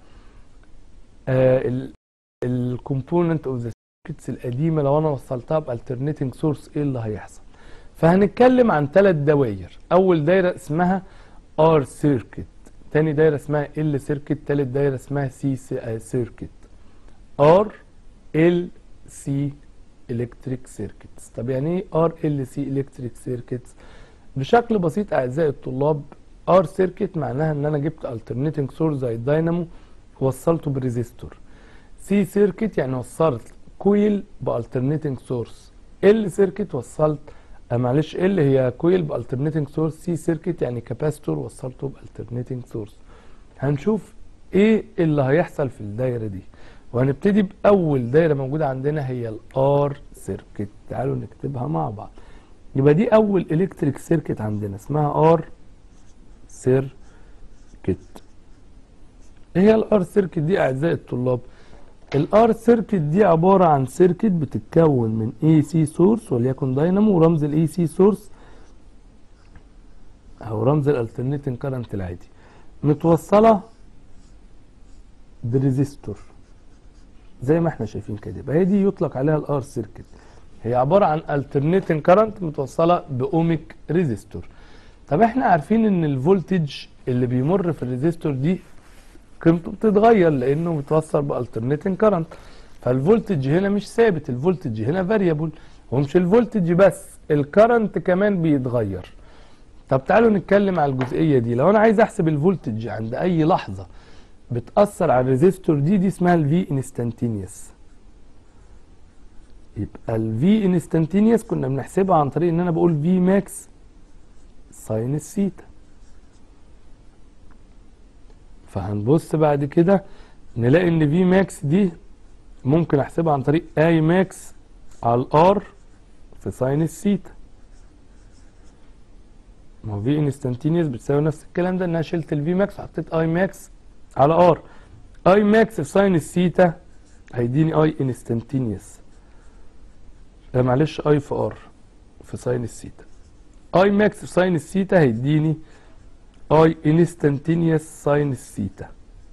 الكومبوننت اوف ذا سيركتس القديمه لو انا وصلتها بالترنيتنج سورس ايه اللي هيحصل. فهنتكلم عن 3 دواير، اول دايره اسمها ار سيركت، تاني دايره اسمها ال سيركت، تالت دايره اسمها سي سيركت. ار ال سي الكتريك سيركتس. طب يعني ايه ار ال سي الكتريك سيركتس؟ بشكل بسيط اعزائي الطلاب، ار سيركت معناها ان انا جبت alternating سورس زي الداينامو ووصلته بريزيستور. سي سيركت يعني وصلت كويل بالترنيتنج سورس. ال سيركت وصلت معلش ال هي كويل بالترنيتنج سورس. سي سيركت يعني كاباستور وصلته بالترنيتنج سورس. هنشوف ايه اللي هيحصل في الدايره دي، وهنبتدي باول دايره موجوده عندنا هي الار سيركت. تعالوا نكتبها مع بعض. يبقى دي اول الكتريك سيركت عندنا اسمها ار سيركت. ايه هي الار سيركت دي اعزائي الطلاب؟ الار سيركت دي عباره عن سيركت بتتكون من اي سي سورس وليكن داينامو، ورمز الاي سي سورس او رمز الالترنيتنج كارنت العادي متوصله بريزيستور زي ما احنا شايفين كده. يبقى هي دي يطلق عليها الار سيركت. هي عباره عن الترنيتنج كارنت متوصله باوميك ريزيستور. طب احنا عارفين ان الفولتج اللي بيمر في الريزيستور دي قيمته بتتغير لانه متوصل بالترنيتنج كارنت. فالفولتج هنا مش ثابت، الفولتج هنا فاريبل. ومش الفولتج بس، الكارنت كمان بيتغير. طب تعالوا نتكلم على الجزئيه دي. لو انا عايز احسب الفولتج عند اي لحظه بتاثر على الريزيستور دي اسمها الفي انستانتينيوس. يبقى الفي انستانتينيوس كنا بنحسبها عن طريق ان انا بقول في ماكس ساين الثيتا. فهنبص بعد كده نلاقي ان في ماكس دي ممكن احسبها عن طريق اي ماكس على الار في ساين الثيتا. ما هو في انستانتينيوس بتساوي نفس الكلام ده، ان انا شلت الفي ماكس وحطيت اي ماكس على ار. اي ماكس في ساين الثيتا هيديني اي انستانتينيوس، لا معلش اي في ار في ساين الثيتا. اي ماكس في ساين الثيتا هيديني اي انستانتينيوس ساين الثيتا.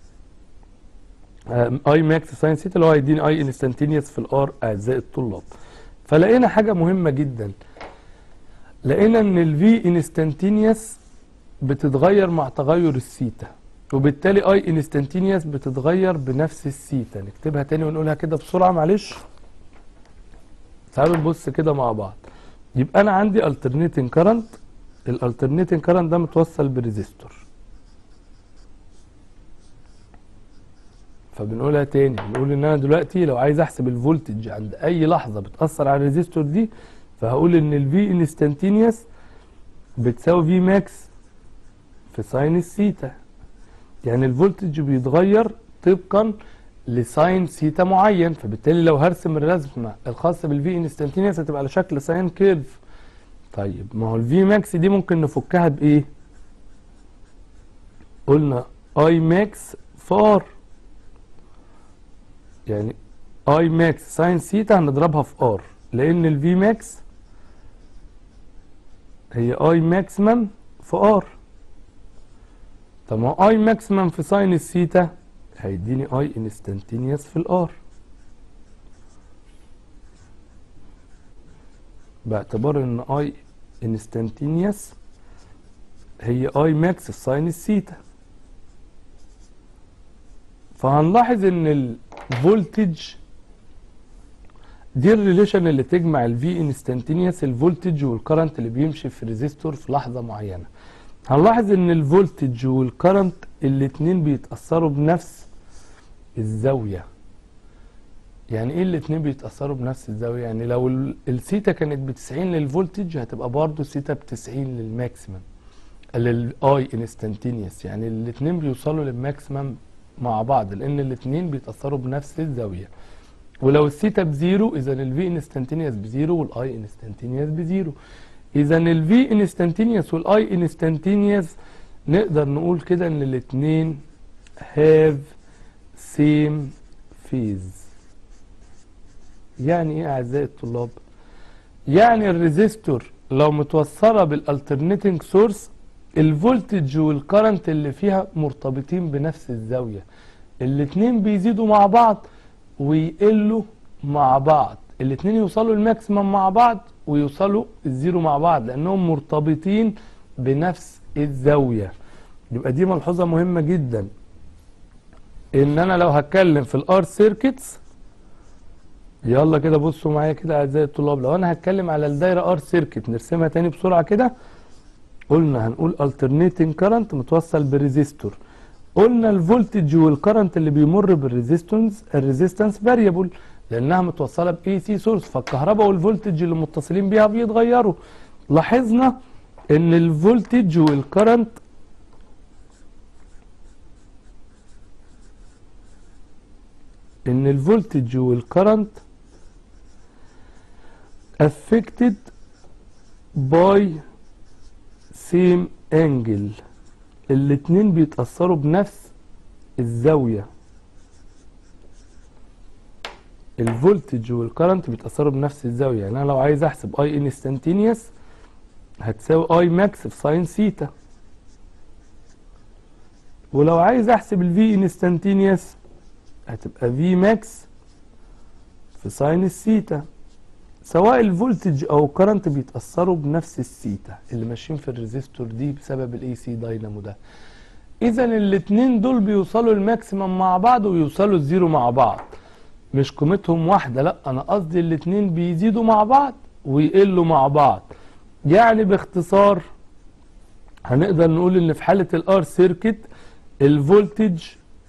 اي ماكس ساين ثيتا اللي هو هيديني اي انستانتينيوس في الار اعزائي الطلاب. فلقينا حاجه مهمه جدا، لقينا ان الفي انستانتينيوس بتتغير مع تغير الثيتا، وبالتالي اي انستانتينيوس بتتغير بنفس الثيتا. نكتبها تاني ونقولها كده بسرعه معلش. تعالوا نبص كده مع بعض. يبقى انا عندي alternating current، الالترنيتنج كارنت ده متوصل بريزيستور. فبنقولها تاني، بنقول ان انا دلوقتي لو عايز احسب الفولتج عند اي لحظه بتاثر على الريزيستور دي، فهقول ان الفي انستانتينيوس بتساوي في ماكس في ساين الثيتا. يعني الفولتج بيتغير طبقا لساين ثيتا معين. فبالتالي لو هرسم الرسمه الخاصه بالفي انستانتينيوس هتبقى على شكل ساين كيرف. طيب ما هو الفي ماكس دي ممكن نفكها بايه؟ قلنا اي ماكس في ار، يعني اي ماكس ساين ثيتا هنضربها في ار، لان الفي ماكس هي اي ماكسيمم في ار. طب ما اي ماكسيمم في ساين الثيتا هيديني اي انستانتينيوس في الار، باعتبار ان اي انستانتينيوس هي اي ماكس في ساين الثيتا. فهنلاحظ ان الفولتج دي الريليشن اللي تجمع الفي انستانتينيوس الفولتج والكرنت اللي بيمشي في ريزيستور في لحظه معينه. هنلاحظ ان الفولتج والكرنت الاتنين بيتاثروا بنفس الزاويه. يعني ايه الاتنين بيتاثروا بنفس الزاويه؟ يعني لو الثيتا كانت ب 90 للفولتج هتبقى برضه الثيتا ب 90 للماكسيمم للاي انستانتينيوس. يعني الاتنين بيوصلوا للماكسيمم مع بعض لان الاتنين بيتاثروا بنفس الزاويه. ولو الثيتا بزيرو اذا الفي انستانتينيوس بزيرو والاي انستانتينيوس بزيرو. اذا الفي انستانتينيوس والاي انستانتينيوس نقدر نقول كده ان الاتنين have same phase. يعني ايه اعزائي الطلاب؟ يعني الريزيستور لو متوصله بالالترنيتنج سورس الفولتج والكرنت اللي فيها مرتبطين بنفس الزاويه. الاتنين بيزيدوا مع بعض ويقلوا مع بعض، الاتنين يوصلوا الماكسيمم مع بعض ويوصلوا الزيرو مع بعض لانهم مرتبطين بنفس الزاويه. يبقى دي ملحوظه مهمه جدا، ان انا لو هتكلم في الار سيركتس، يلا كده بصوا معايا كده اعزائي الطلاب، لو انا هتكلم على الدايره ار سيركت نرسمها تاني بسرعه كده. قلنا هنقول alternating current متوصل بريزيستور. قلنا الفولتج والكرنت اللي بيمر الريزيستنس فاريبل لانها متوصله باي سي سورس، فالكهرباء والفولتج اللي متصلين بيها بيتغيروا. لاحظنا ان الفولتج والكرنت affected by same angle. الاتنين بيتأثروا بنفس الزاوية. الفولتج والكرنت بيتأثروا بنفس الزاوية. يعني انا لو عايز احسب اي انستانتينيوس هتساوي اي ماكس في ساين سيتا، ولو عايز احسب الفي انستانتينيوس هتبقى في ماكس في ساين السيتا. سواء الفولتج او الكرنت بيتأثروا بنفس السيتا اللي ماشيين في الريزيستور دي بسبب الاي سي داينامو ده. اذا الاتنين دول بيوصلوا الماكسيمم مع بعض ويوصلوا الزيرو مع بعض، مش قيمتهم واحدة، لا انا قصدي الاتنين بيزيدوا مع بعض ويقلوا مع بعض. يعني باختصار هنقدر نقول ان في حالة الار سيركت الفولتج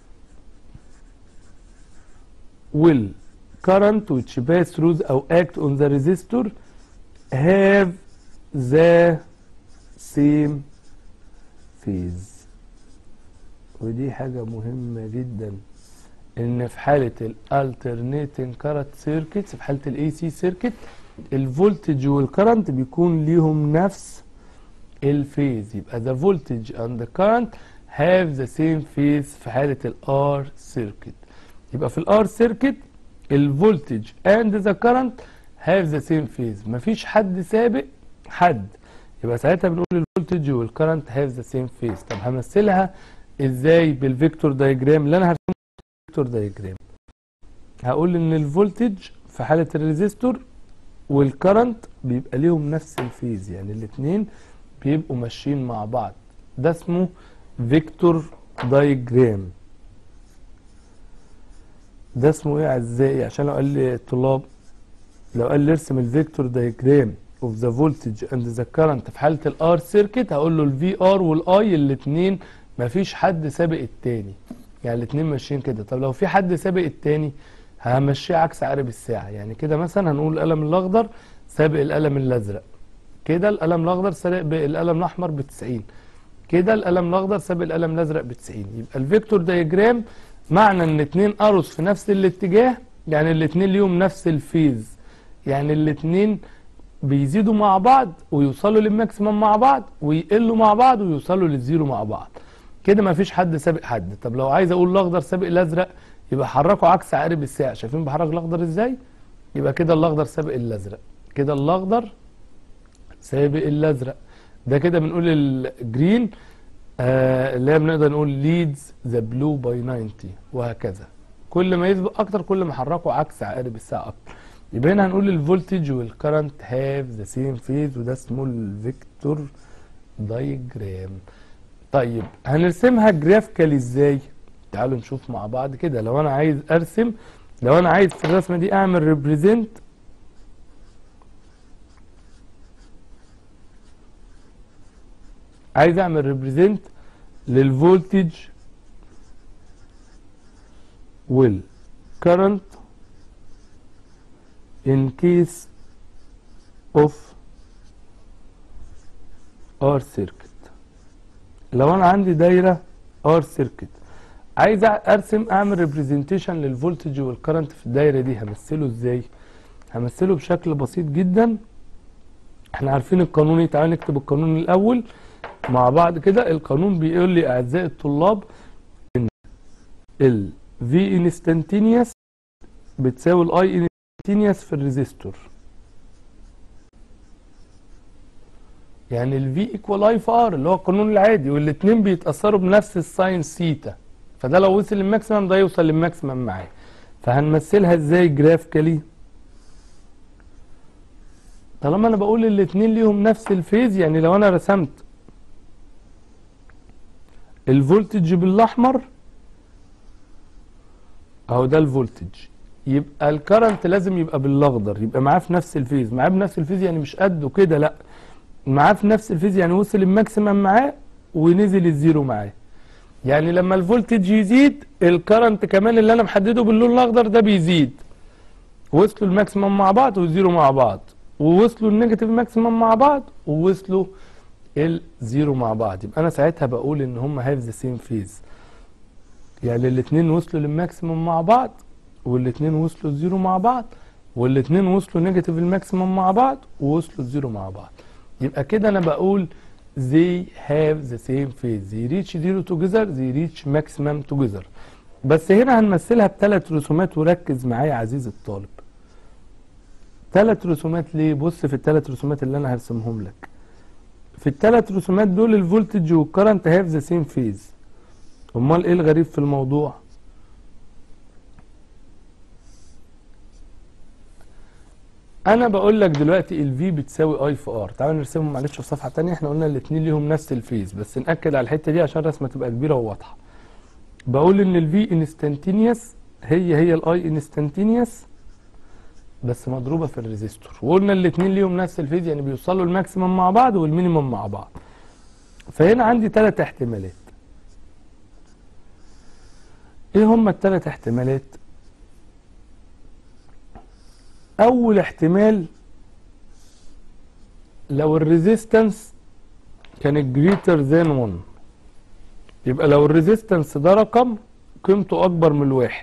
current which pass through or act on the resistor have the same phase. ودي حاجة مهمة جدا، ان في حالة ال alternating current circuits، في حالة ال AC circuit الفولتج والكرنت بيكون ليهم نفس الفيز. يبقى the voltage and the current have the same phase في حالة ال R circuit. يبقى في ال R circuit الفولتج and the current have the same phase، مفيش حد سابق حد، يبقى ساعتها بنقول الفولتج والكرنت have the same phase. طب همثلها ازاي؟ بالفيكتور دايجرام اللي انا هرسمه. الفيكتور دايجرام هقول ان الفولتج في حالة الريزيستور والكرنت بيبقى ليهم نفس الفيز، يعني الاتنين بيبقوا ماشيين مع بعض، ده اسمه فيكتور دايجرام. ده اسمه ايه يا اعزائي؟ عشان لو قال لي الطلاب، لو قال لي ارسم الفيكتور دايجرام اوف ذا فولتج اند ذا كرنت في حاله الار سيركت، هقول له الفي ار والاي الاثنين مفيش حد سابق الثاني، يعني الاثنين ماشيين كده. طب لو في حد سابق الثاني همشيه عكس عقرب الساعه، يعني كده مثلا هنقول القلم الاخضر سابق القلم الازرق، كده القلم الاخضر سابق القلم الاحمر ب90، كده القلم الاخضر سابق القلم الازرق ب90. يبقى الفيكتور دايجرام معنى ان اتنين ارس في نفس الاتجاه، يعني الاتنين ليهم نفس الفيز، يعني الاتنين بيزيدوا مع بعض ويوصلوا للماكسيمم مع بعض ويقلوا مع بعض ويوصلوا للزيرو مع بعض، كده مفيش حد سابق حد. طب لو عايز اقول الاخضر سابق الازرق يبقى حركوا عكس عقارب الساعه، شايفين بحرك الاخضر ازاي؟ يبقى كده الاخضر سابق الازرق، كده الاخضر سابق الازرق، ده كده بنقول الجرين اللي هي بنقدر نقول leads the blue by 90، وهكذا كل ما يسبق اكتر كل ما حركوا عكس عقارب الساعه اكتر. يبقى هنا هنقول الفولتج والكرنت have the same phase، وده اسمه الفيكتور دايجرام. طيب هنرسمها جرافيكال ازاي؟ تعالوا نشوف مع بعض كده. لو انا عايز ارسم، لو انا عايز في الرسمه دي اعمل ريبريزنت للفولتج والكرنت in case of R circuit. لو انا عندي دايره R circuit عايز ارسم اعمل ريبريزنتيشن للفولتج والكرنت في الدايره دي، همثله ازاي؟ همثله بشكل بسيط جدا. احنا عارفين القانون، تعالوا نكتب القانون الاول مع بعض كده. القانون بيقول لي اعزائي الطلاب ان ال V instantaneous بتساوي ال I instantaneous في الريزيستور، يعني ال V equal I في R اللي هو القانون العادي، والاثنين بيتأثروا بنفس الساين سيتا، فده لو وصل للماكسيمم ده يوصل للماكسيمم معاه. فهنمثلها ازاي جرافيكالي؟ طالما انا بقول الاثنين ليهم نفس الفيز، يعني لو انا رسمت الفولتج بالاحمر اهو ده الفولتج، يبقى الكرنت لازم يبقى بالاخضر، يبقى معاه في نفس الفيز. معاه بنفس الفيز يعني مش قده كده، لا معاه في نفس الفيز، يعني وصل الماكسيمم معاه ونزل الزيرو معاه. يعني لما الفولتج يزيد الكرنت كمان اللي انا محدده باللون الاخضر ده بيزيد. وصلوا الماكسيمم مع بعض والزيرو مع بعض، ووصلوا النيجاتيف ماكسيمم مع بعض، ووصلوا الزيرو مع بعض. يبقى انا ساعتها بقول ان هم هاف ذا سيم فيز، يعني الاثنين وصلوا للماكسيمم مع بعض، والاثنين وصلوا الزيرو مع بعض، والاثنين وصلوا نيجاتيف الماكسيمم مع بعض، ووصلوا الزيرو مع بعض. يبقى كده انا بقول they have the same phase, they reach zero together, they reach maximum together. بس هنا هنمثلها بثلاث رسومات، وركز معايا عزيزي الطالب. ثلاث رسومات ليه؟ بص في الثلاث رسومات اللي انا هرسمهم لك. في الثلاث رسومات دول الفولتج والكرنت هاف ذا سيم فيز. امال ايه الغريب في الموضوع؟ انا بقول لك دلوقتي الفي بتساوي اي في ار. تعالوا نرسمهم معلش في صفحه ثانيه. احنا قلنا الاثنين ليهم نفس الفيز، بس ناكد على الحته دي عشان الرسمه تبقى كبيره وواضحه. بقول ان الفي انستنتينيوس هي الاي انستنتينيوس بس مضروبه في الريزيستور، وقلنا الاثنين ليهم نفس الفيز، يعني بيوصلوا الماكسيمم مع بعض والمينيمم مع بعض. فهنا عندي ثلاث احتمالات. ايه هم الثلاث احتمالات؟ اول احتمال لو الريزيستنس كانت جريتر ذان 1، يبقى لو الريزيستنس ده رقم قيمته اكبر من الواحد،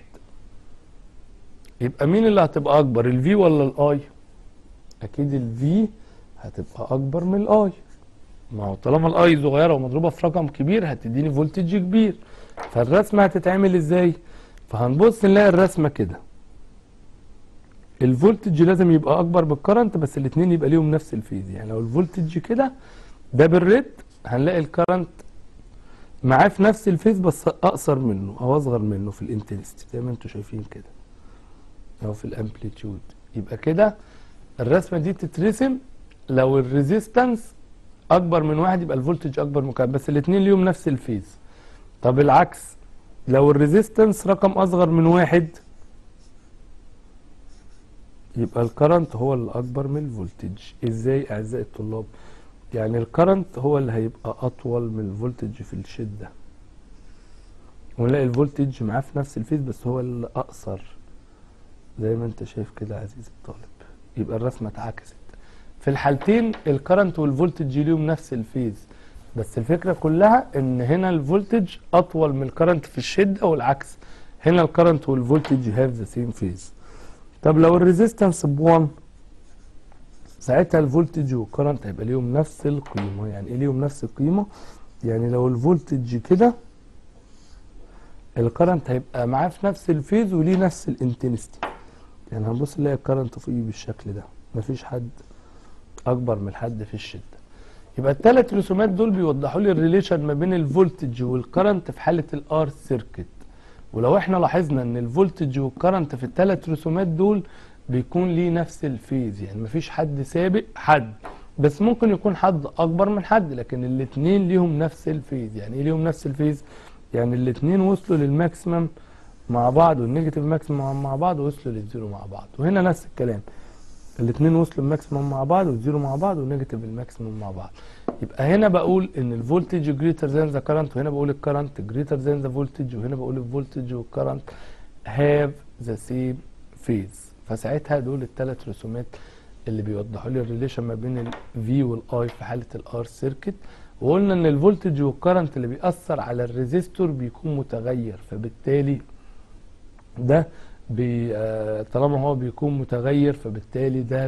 يبقى مين اللي هتبقى اكبر، الفي ولا الاي؟ اكيد الفي هتبقى اكبر من الاي. ما هو طالما الاي صغيره ومضروبه في رقم كبير هتديني فولتج كبير. فالرسمه هتتعمل ازاي؟ فهنبص نلاقي الرسمه كده، الفولتج لازم يبقى اكبر بالكرنت، بس الاثنين يبقى ليهم نفس الفيز. يعني لو الفولتج كده ده بالريد، هنلاقي الكرنت معاه في نفس الفيز بس اقصر منه او اصغر منه في الانتنستي زي ما انتم شايفين كده، او في الامبليتيود. يبقى كده الرسمه دي تترسم لو الريزيستنس اكبر من واحد يبقى الفولتج اكبر من كام، بس الاثنين ليهم نفس الفيز. طب العكس، لو الريزيستنس رقم اصغر من واحد يبقى الكرنت هو اللي اكبر من الفولتج. ازاي اعزائي الطلاب؟ يعني الكرنت هو اللي هيبقى اطول من الفولتج في الشده، ونلاقي الفولتج معاه في نفس الفيز بس هو اللي اقصر زي ما انت شايف كده عزيزي الطالب. يبقى الرسمه اتعكست. في الحالتين الكرنت والفولتج ليهم نفس الفيز، بس الفكره كلها ان هنا الفولتج اطول من الكرنت في الشده، والعكس هنا الكرنت والفولتج هاف ذا سيم فيز. طب لو الريزيستنس ب1 ساعتها الفولتج والكرنت هيبقى ليهم نفس القيمه. يعني ايه ليهم نفس القيمه؟ يعني لو الفولتج كده الكرنت هيبقى معاه في نفس الفيز وليه نفس الانتنستي. يعني هنبص نلاقي الكرنت فوقيه بالشكل ده، مفيش حد اكبر من حد في الشده. يبقى الثلاث رسومات دول بيوضحوا لي الريليشن ما بين الفولتج والكرنت في حاله الار سيركت. ولو احنا لاحظنا ان الفولتج والكرنت في الثلاث رسومات دول بيكون ليه نفس الفيز، يعني مفيش حد سابق حد، بس ممكن يكون حد اكبر من حد، لكن الاثنين ليهم نفس الفيز. يعني ايه ليهم نفس الفيز؟ يعني الاثنين وصلوا للماكسيمم مع بعض والنيجاتيف ماكسيمم مع بعض، ووصلوا للزيرو مع بعض. وهنا نفس الكلام، الاثنين وصلوا الماكسيمم مع بعض والزيرو مع بعض والنيجاتيف الماكسيمم مع بعض. يبقى هنا بقول ان الفولتج جريتر ذان ذا كرنت، وهنا بقول الكرنت جريتر ذان ذا فولتج، وهنا بقول الفولتج والكرنت هاف ذا سيم فيز. فساعتها دول الثلاث رسومات اللي بيوضحوا لي الريليشن ما بين الفي والاي في حاله الار سيركت. وقلنا ان الفولتج والكرنت اللي بيأثر على الريزيستور بيكون متغير، فبالتالي ده طالما هو بيكون متغير فبالتالي ده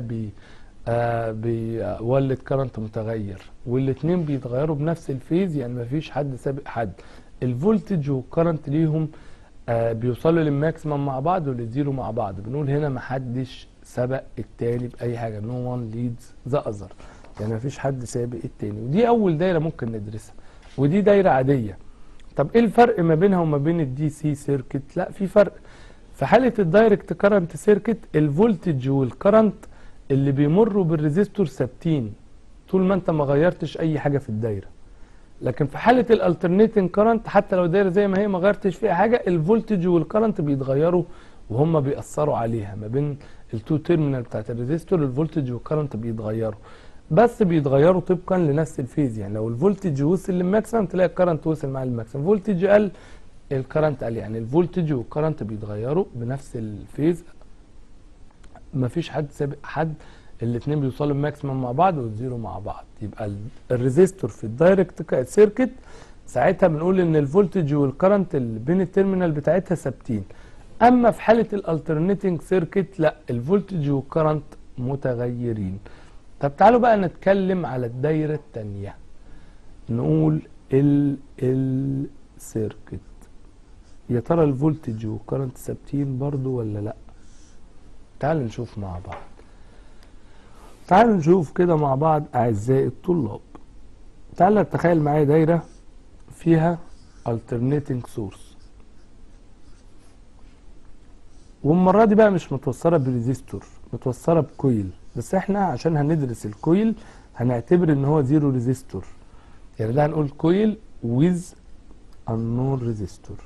بيولد كرنت متغير، والاثنين بيتغيروا بنفس الفيز، يعني مفيش حد سابق حد. الفولتج والكرنت ليهم بيوصلوا للماكسيمم مع بعض وللزيرو مع بعض. بنقول هنا محدش سبق التاني بأي حاجة، no one leads the other، يعني مفيش حد سابق التاني. ودي أول دايرة ممكن ندرسها، ودي دايرة عادية. طب إيه الفرق ما بينها وما بين الدي سي سيركت؟ لا في فرق. في حالة الدايركت كرنت سيركت الفولتج والكرنت اللي بيمروا بالريزيستور ثابتين طول ما انت ما غيرتش اي حاجة في الدايرة. لكن في حالة الالترنيتنج كرنت حتى لو الدايرة زي ما هي ما غيرتش فيها حاجة، الفولتج والكرنت بيتغيروا وهم بيأثروا عليها. ما بين التو تيرمينال بتاعت الريزيستور الفولتج والكرنت بيتغيروا. بس بيتغيروا طبقا لنفس الفيز. يعني لو الفولتج وصل للماكسيمم تلاقي الكرنت وصل مع الماكسيمم، فولتج قل الكرنت قل. يعني الفولتج والكرنت بيتغيروا بنفس الفيز، مفيش حد سابق حد، الاثنين بيوصلوا الماكسيمم مع بعض والزيرو مع بعض. يبقى الريزيستور في الدايركت سيركت ساعتها بنقول ان الفولتج والكرنت اللي بين التيرمينال بتاعتها ثابتين. اما في حاله الالترنيتنج سيركت لا، الفولتج والكرنت متغيرين. طب تعالوا بقى نتكلم على الدايره الثانيه، نقول السيركت. يا ترى الفولتج والكرنت ثابتين برضو ولا لا؟ تعالوا نشوف مع بعض. تعالوا نشوف كده مع بعض اعزائي الطلاب. تعالوا تخيل معايا دايره فيها alternating source، والمره دي بقى مش متوصله بريزيستور، متوصله بكويل. بس احنا عشان هندرس الكويل هنعتبر ان هو زيرو ريزيستور. يعني ده هنقول كويل with unknown resistor،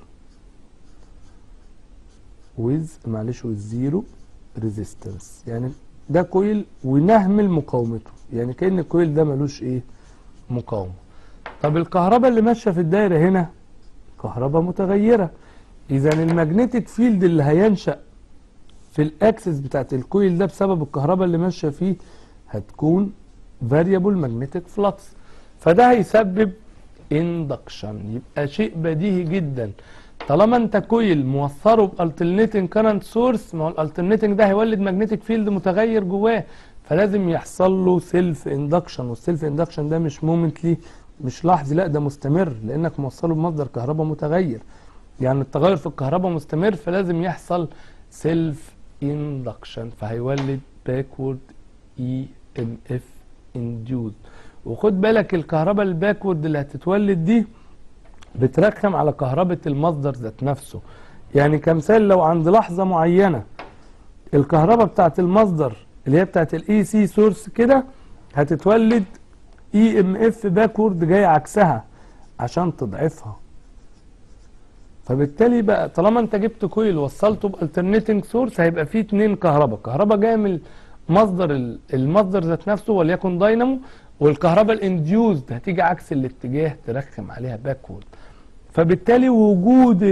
with معلش with zero resistance. يعني ده كويل ونهمل مقاومته، يعني كأن الكويل ده ملوش ايه؟ مقاومه. طب الكهرباء اللي ماشيه في الدايره هنا كهرباء متغيره، اذا الماجنتيك فيلد اللي هينشأ في الاكسس بتاعت الكويل ده بسبب الكهرباء اللي ماشيه فيه هتكون variable magnetic flux، فده هيسبب induction. يبقى شيء بديهي جدا طالما انت كويل موصله بالترنيتنج كارنت سورس، ما هو الالترنيتنج ده هيولد ماجنتيك فيلد متغير جواه، فلازم يحصل له سيلف اندكشن. والسيلف اندكشن ده مش مومنتلي، مش لحظي، لا ده مستمر، لانك موصله بمصدر كهرباء متغير. يعني التغير في الكهرباء مستمر، فلازم يحصل سيلف اندكشن، فهيولد باكورد اي ام اف انديوز. وخد بالك الكهرباء الباكورد اللي هتتولد دي بترخم على كهرباء المصدر ذات نفسه. يعني كمثال لو عند لحظة معينة الكهرباء بتاعت المصدر اللي هي بتاعت الاي سي سورس كده هتتولد اي ام اف باكورد جاي عكسها عشان تضعفها. فبالتالي بقى طالما انت جبت كويل وصلته بالترنيتنج سورس هيبقى فيه اتنين كهرباء جايه من المصدر ذات نفسه وليكن داينامو، والكهرباء الانديوزد هتيجي عكس الاتجاه ترخم عليها باكورد. فبالتالي وجود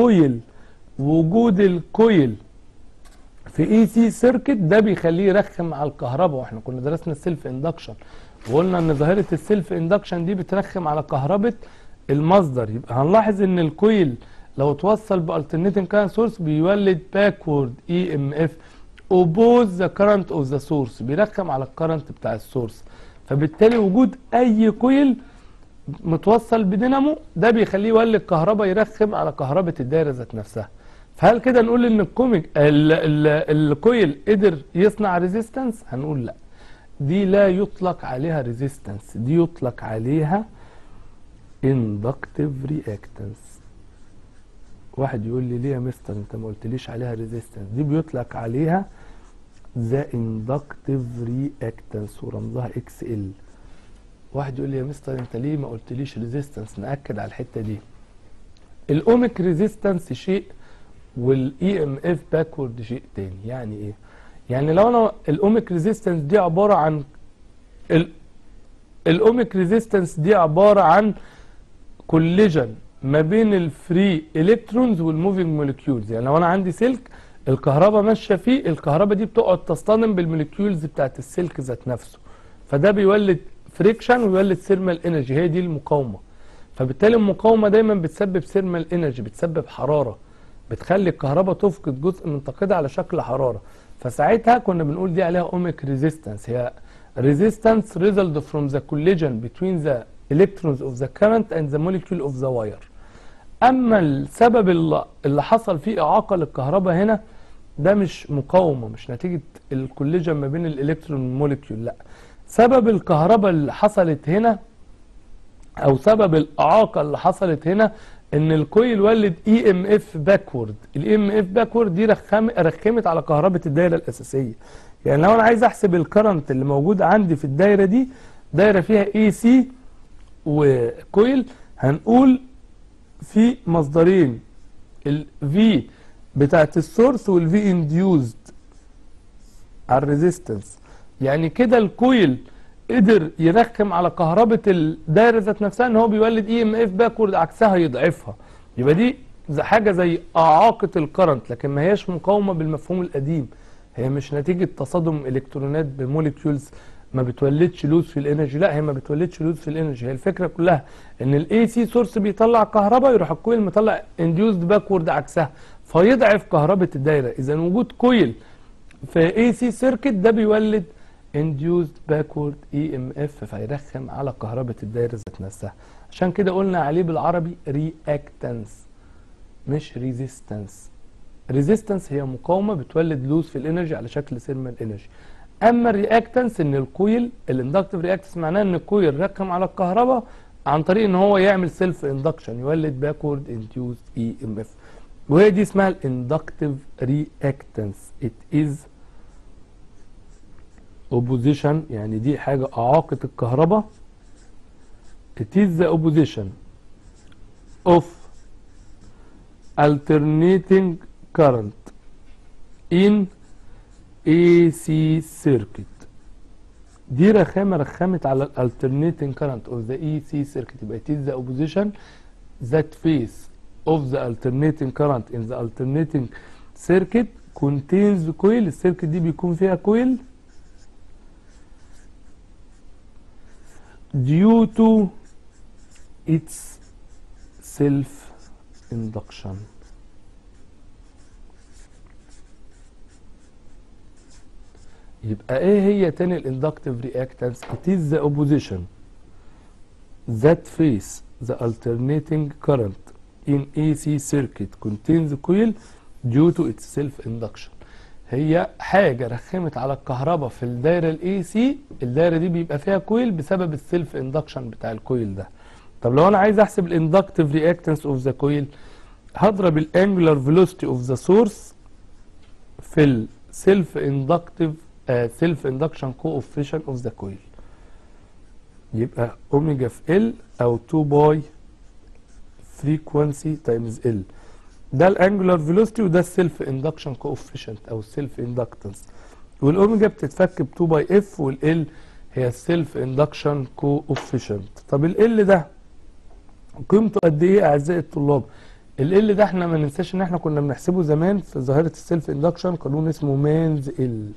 الكويل في اي سي سيركت ده بيخليه يرخم على الكهرباء. واحنا كنا درسنا السيلف اندكشن وقلنا ان ظاهره السيلف اندكشن دي بترخم على كهرباء المصدر. يبقى هنلاحظ ان الكويل لو توصل بالترنيتنج كارنت سورس بيولد باكورد اي ام اف اوبوز ذا كارنت اوف ذا سورس، بيرخم على الكارنت بتاع السورس. فبالتالي وجود اي كويل متوصل بدينامو ده بيخليه يولد كهرباء يرخم على كهرباء الدايره ذات نفسها. فهل كده نقول ان الكويل قدر يصنع ريزيستنس؟ هنقول لا، دي لا يطلق عليها ريزيستنس، دي يطلق عليها inductive reactance. واحد يقول لي ليه يا مستر انت ما قلتليش عليها ريزيستنس؟ دي بيطلق عليها the inductive reactance ورمزها اكس ال. واحد يقول لي يا مستر انت ليه ما قلتليش ريزيستنس؟ ناكد على الحته دي. الاوميك ريزيستنس شيء والاي ام اف باكورد شيء تاني. يعني ايه؟ يعني لو انا الاوميك ريزيستنس دي عباره عن الاوميك ريزيستنس دي عباره عن كوليجن ما بين الفري الكترونز والموفينج موليكيولز. يعني لو انا عندي سلك الكهرباء ماشيه فيه، الكهرباء دي بتقعد تصطدم بالموليكيولز بتاعت السلك ذات نفسه، فده بيولد فريكشن ويولد ثيرمال انرجي، هي دي المقاومه. فبالتالي المقاومه دايما بتسبب ثيرمال انرجي، بتسبب حراره، بتخلي الكهرباء تفقد جزء من طاقتها على شكل حراره. فساعتها كنا بنقول دي عليها اوميك ريزيستنس. هي resistance result from the collision between the electrons of the current and the molecule of the wire. اما السبب اللي حصل فيه اعاقه للكهرباء هنا ده مش مقاومه، مش نتيجه الكوليجن ما بين الالكترون والموليكيول، لا، سبب الكهرباء اللي حصلت هنا او سبب الاعاقه اللي حصلت هنا ان الكويل ولد اي ام اف باكورد. الاي ام اف باكورد دي رخمت على كهرباء الدايره الاساسيه. يعني لو انا عايز احسب الكرنت اللي موجود عندي في الدايره دي، دايره فيها اي سي وكويل، هنقول في مصدرين، الفي بتاعت السورس والفي انديوزد على الريزيستنس. يعني كده الكويل قدر يرخم على كهربة الدايرة ذات نفسها ان هو بيولد اي ام اف باكورد عكسها يضعفها. يبقى دي حاجة زي اعاقة الكرنت، لكن ما هياش مقاومة بالمفهوم القديم. هي مش نتيجة تصادم الكترونات بموليكيولز ما بتولدش لوز في الانرجي، لا هي ما بتولدش لوز في الانرجي. هي الفكرة كلها ان الاي سي سورس بيطلع كهرباء، يروح الكويل مطلع انديوزد باكورد عكسها فيضعف كهربة الدايرة. اذا وجود كويل في اي سي سيركت ده بيولد induced backward EMF فيرخم على كهربة الدايرة ذات نفسها. عشان كده قلنا عليه بالعربي reactance مش resistance. resistance هي مقاومة بتولد لوز في الانرجي على شكل ثيرمال انرجي. اما الرياكتنس ان الكويل الاندكتيف رياكتنس معناه ان الكويل رخم على الكهرباء عن طريق ان هو يعمل سيلف اندكشن يولد باكورد induced EMF، وهي دي اسمها الاندكتيف رياكتنس. it is opposition يعني دي حاجة أعاقة الكهرباء. it is the opposition of alternating current in AC circuit. دي رخمت على ال alternating current of the AC circuit. يبقى it is the opposition that face of the alternating current in the alternating circuit contains coil. السيركت دي بيكون فيها كويل due to its self induction. يبقى ايه هي تاني الاندكتيف رياكتنس؟ it is the opposition that face the alternating current in AC circuit contains coil due to its self induction. هي حاجة رخمت على الكهرباء في الدايرة الاي سي، الدايرة دي بيبقى فيها كويل بسبب السيلف اندكشن بتاع الكويل ده. طب لو انا عايز احسب الاندكتيف رياكتنس اوف ذا كويل، هضرب الانجولار فيلوسيتي اوف ذا سورس في السيلف اندكتيف سيلف اندكشن كوفيشن اوف ذا كويل. يبقى اوميجا في ال او 2 باي فريكوانسي تايمز ال. ده الانجولار فيلوسيتي وده السيلف اندكشن كوفيشنت او السيلف اندكتنس. والاوميجا بتتفك ب 2 باي اف والال هي السيلف اندكشن كوفيشنت. طب ال ده قيمته قد ايه اعزائي الطلاب؟ ال ده احنا ما ننساش ان احنا كنا بنحسبه زمان في ظاهره السيلف اندكشن قانون اسمه مانز ال.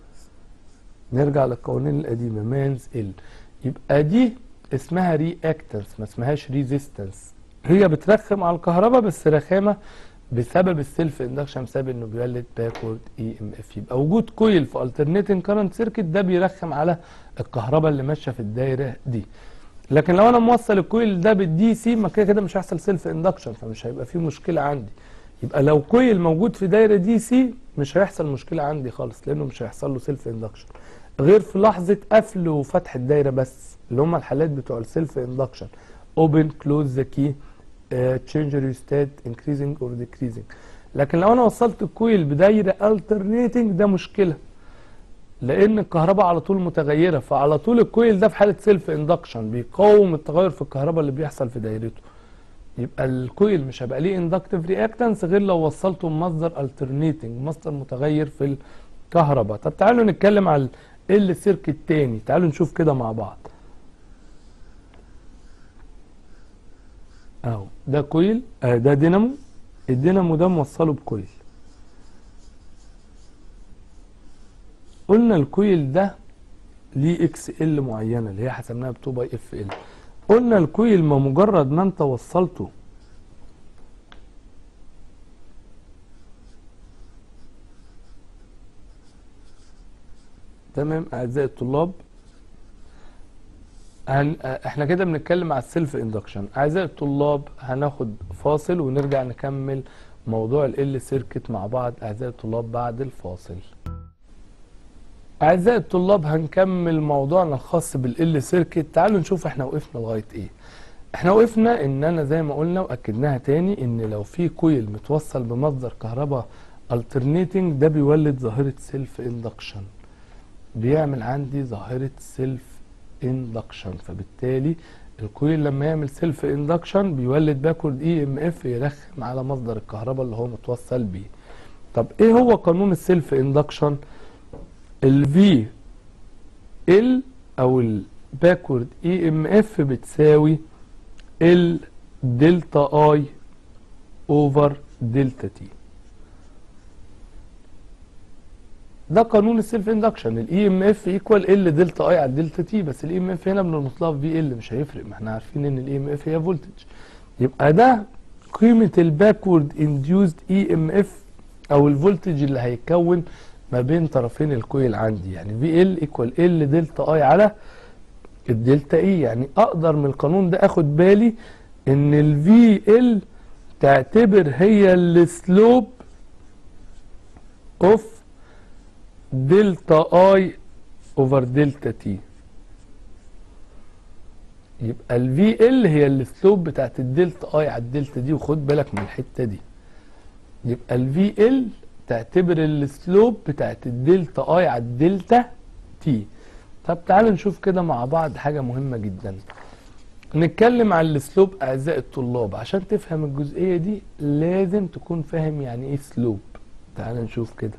نرجع للقوانين القديمه مانز ال. يبقى دي اسمها رياكتنس ما اسمهاش ريزيستنس. هي بترخم على الكهرباء بس رخامه بسبب السيلف اندكشن بسبب انه بيولد باكورد اي ام اف. يبقى وجود كويل في الترنيتنج كارنت سيركت ده بيرخم على الكهرباء اللي ماشيه في الدايره دي. لكن لو انا موصل الكويل ده بالدي سي ما كده مش هيحصل سيلف اندكشن فمش هيبقى فيه مشكله عندي. يبقى لو كويل موجود في دايره دي سي مش هيحصل مشكله عندي خالص لانه مش هيحصل له سيلف اندكشن غير في لحظه قفل وفتح الدايره بس اللي هم الحالات بتوع السيلف اندكشن open close the key change rheostat increasing or decreasing. لكن لو انا وصلت الكويل بدايره alternating ده مشكله لان الكهرباء على طول متغيره فعلى طول الكويل ده في حاله سيلف اندكشن بيقاوم التغير في الكهرباء اللي بيحصل في دايرته. يبقى الكويل مش هيبقى ليه اندكتيف رياكتنس غير لو وصلته بمصدر alternating مصدر متغير في الكهرباء. طب تعالوا نتكلم على ال سيركت تاني. تعالوا نشوف كده مع بعض. اهو ده كويل ده دينامو. الدينامو ده موصله بكويل. قلنا الكويل ده ليه اكس ال معينه اللي هي حسبناها ب 2 باي اف ال. قلنا الكويل ما مجرد ما انت وصلته تمام اعزائي الطلاب احنا كده بنتكلم على السيلف اندكشن. اعزائي الطلاب هناخد فاصل ونرجع نكمل موضوع ال سيركت مع بعض اعزائي الطلاب بعد الفاصل. اعزائي الطلاب هنكمل موضوعنا الخاص بالال سيركت. تعالوا نشوف احنا وقفنا لغايه ايه. احنا وقفنا ان انا زي ما قلنا واكدناها تاني ان لو في كويل متوصل بمصدر كهرباء alternating ده بيولد ظاهره سيلف اندكشن بيعمل عندي ظاهره سيلف اندكشن فبالتالي الكويل لما يعمل سيلف اندكشن بيولد باكورد اي ام اف يرخم على مصدر الكهرباء اللي هو متوصل بيه. طب ايه هو قانون السيلف اندكشن؟ الفي ال او الباكورد اي ام اف بتساوي ال دلتا اي اوفر دلتا تي. ده قانون السيلف اندكشن. الاي ام اف ايكوال ال دلتا اي على دلتا تي، بس الاي ام اف هنا بنربط لها في ال، مش هيفرق، ما احنا عارفين ان الاي ام اف هي فولتج. يبقى ده قيمه الباكورد انديوزد اي ام اف او الفولتج اللي هيتكون ما بين طرفين الكويل عندي، يعني في ال ايكوال ال دلتا اي على الدلتا اي. يعني اقدر من القانون ده اخد بالي ان الفي ال تعتبر هي السلوب اوف دلتا اي اوفر دلتا تي. يبقى الفي ال هي السلوب بتاعت الدلتا اي على الدلتا دي، وخد بالك من الحته دي. يبقى الفي ال تعتبر السلوب بتاعت الدلتا اي على الدلتا تي. طب تعالوا نشوف كده مع بعض حاجه مهمه جدا. نتكلم عن السلوب اعزائي الطلاب. عشان تفهم الجزئيه دي لازم تكون فاهم يعني ايه سلوب. تعالوا نشوف كده.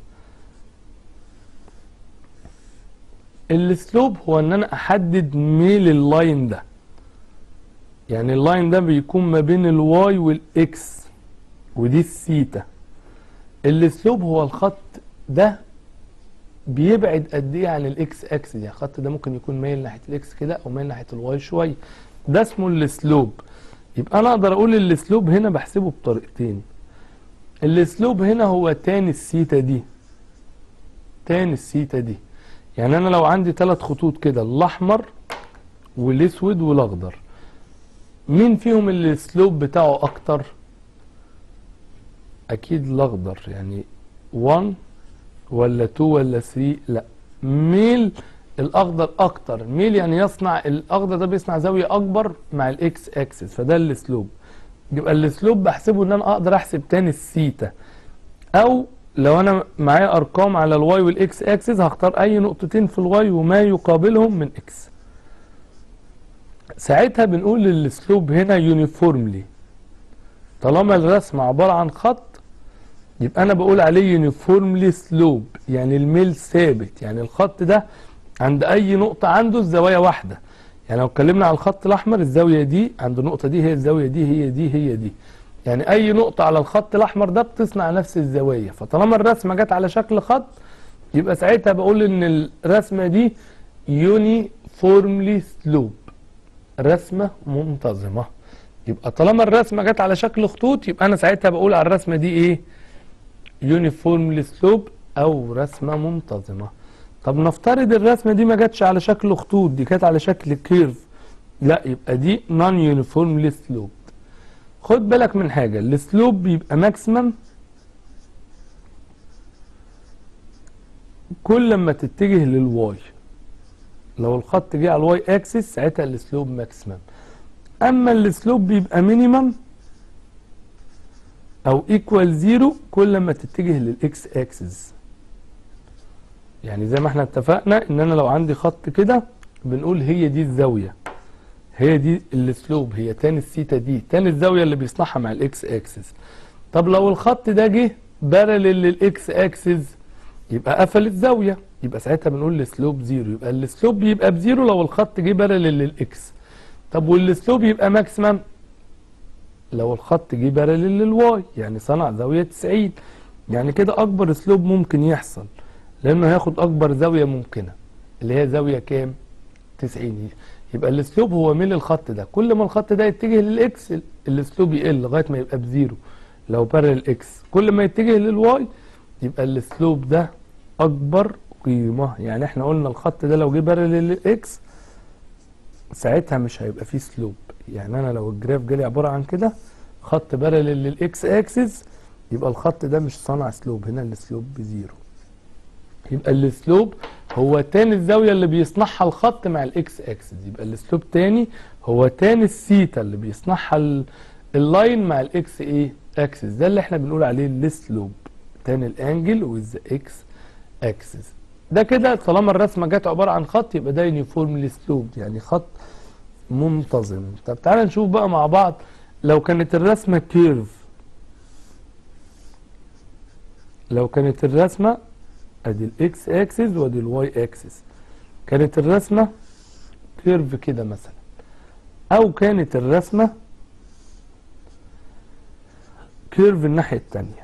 السلوب هو ان انا احدد ميل اللاين ده. يعني اللاين ده بيكون ما بين الواي والاكس، ودي الثيتا. السلوب هو الخط ده بيبعد قد ايه عن الاكس اكسس. يعني الخط ده ممكن يكون مايل ناحيه الاكس كده او مايل ناحيه الواي شويه، ده اسمه السلوب. يبقى انا اقدر اقول السلوب هنا بحسبه بطريقتين. السلوب هنا هو تان الثيتا دي، تان الثيتا دي. يعني انا لو عندي 3 خطوط كده، الاحمر والاسود والاخضر، مين فيهم السلوب بتاعه اكتر؟ اكيد الاخضر. يعني 1 ولا 2 ولا 3؟ لا، ميل الاخضر اكتر. ميل يعني يصنع، الاخضر ده بيصنع زاويه اكبر مع الاكس اكسس، فده السلوب. يبقى السلوب بحسبه ان انا اقدر احسب تاني الثيتا، او لو انا معايا ارقام على الواي والاكس اكسس هختار اي نقطتين في الواي وما يقابلهم من اكس. ساعتها بنقول السلوب هنا يونيفورملي. طالما الرسم عباره عن خط يبقى انا بقول عليه يونيفورملي سلوب، يعني الميل ثابت. يعني الخط ده عند اي نقطه عنده الزوايا واحده. يعني لو اتكلمنا على الخط الاحمر، الزاويه دي عند النقطه دي هي الزاويه دي، هي دي هي دي. يعني اي نقطه على الخط الاحمر ده بتصنع نفس الزوايا. فطالما الرسمه جت على شكل خط يبقى ساعتها بقول ان الرسمه دي يونيفورملي سلوب، رسمه منتظمه. يبقى طالما الرسمه جت على شكل خطوط يبقى انا ساعتها بقول على الرسمه دي ايه؟ يونيفورملي سلوب او رسمه منتظمه. طب نفترض الرسمه دي ما جاتش على شكل خطوط، دي كانت على شكل كيرف، لا يبقى دي نون يونيفورملي سلوب. خد بالك من حاجه، السلوب بيبقى ماكسيمم كل ما تتجه للواي. لو الخط جه على الواي اكسس ساعتها السلوب ماكسيمم. اما السلوب بيبقى مينيمم او ايكوال زيرو كل ما تتجه للاكس اكسس. يعني زي ما احنا اتفقنا ان انا لو عندي خط كده بنقول هي دي الزاويه، هي دي السلوب، هي تان الثيتا دي، تان الزاويه اللي بيصنعها مع الاكس اكسس. طب لو الخط ده جه بارلل للاكس اكسس يبقى قفل الزاويه، يبقى ساعتها بنقول السلوب زيرو. يبقى السلوب بيبقى بزيرو لو الخط جه بارلل للاكس. طب والسلوب يبقى ماكسيمم لو الخط جه بارلل للواي، يعني صنع زاويه 90. يعني كده اكبر سلوب ممكن يحصل، لانه هياخد اكبر زاويه ممكنه اللي هي زاويه كام؟ 90. يبقى السلوب هو ميل الخط ده. كل ما الخط ده يتجه للاكس السلوب يقل لغايه ما يبقى بزيرو لو بارل اكس. كل ما يتجه للواي يبقى السلوب ده اكبر قيمه. يعني احنا قلنا الخط ده لو جه بارل للاكس ساعتها مش هيبقى فيه سلوب. يعني انا لو الجراف جالي عباره عن كده خط بارل للاكس اكسس يبقى الخط ده مش صنع سلوب، هنا السلوب بزيرو. يبقى السلوب هو تاني الزاويه اللي بيصنعها الخط مع الاكس اكسس. يبقى السلوب تاني هو تاني الثيتا اللي بيصنعها اللاين مع الاكس ايه اكسس. ده اللي احنا بنقول عليه السلوب، تاني الانجل وذ اكس اكسس. ده كده طالما الرسمه جت عباره عن خط يبقى ده يونيفورملي سلوب، يعني خط منتظم. طب تعالى نشوف بقى مع بعض لو كانت الرسمه كيرف. لو كانت الرسمه ادي الاكس اكسس وادي الواي اكسس، كانت الرسمه كيرف كده مثلا، او كانت الرسمة كيرف الناحية التانية،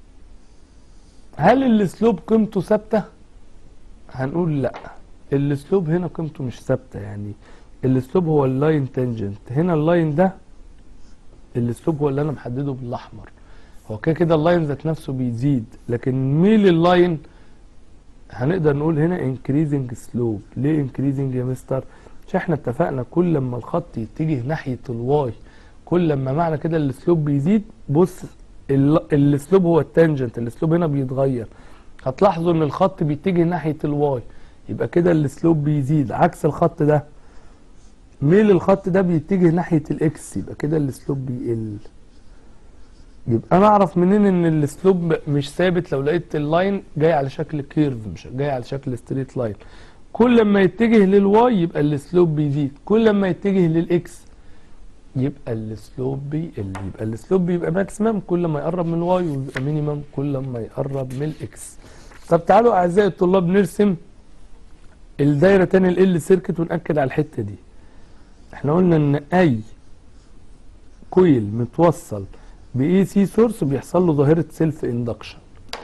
هل السلوب قيمته ثابتة؟ هنقول لا، السلوب هنا قيمته مش ثابتة. يعني السلوب هو اللاين تانجنت، هنا اللاين ده السلوب هو اللي انا محدده بالاحمر، هو كده كده اللاين ذات نفسه بيزيد، لكن ميل اللاين هنقدر نقول هنا انكريزنج سلوب. ليه انكريزنج يا مستر؟ مش احنا اتفقنا كل لما الخط يتجه ناحية الواي كل لما معنى كده السلوب بيزيد؟ بص السلوب هو التانجنت، السلوب هنا بيتغير، هتلاحظوا ان الخط بيتجه ناحية الواي، يبقى كده السلوب بيزيد. عكس الخط ده، ميل الخط ده بيتجه ناحية الاكس، يبقى كده السلوب بيقل. يبقى انا اعرف منين ان السلوب مش ثابت؟ لو لقيت اللاين جاي على شكل كيرف مش جاي على شكل ستريت لاين، كل لما يتجه للواي يبقى السلوب بيزيد، كل لما يتجه للاكس يبقى السلوب بيقل. يبقى السلوب بيبقى ماكسيمم كل ما يقرب من الواي، ويبقى مينيمم كل ما يقرب من الاكس. طب تعالوا اعزائي الطلاب نرسم الدايره تاني ال سيركت ونأكد على الحته دي. احنا قلنا ان اي كويل متوصل باي سي سورس بيحصل له ظاهره سيلف اندكشن،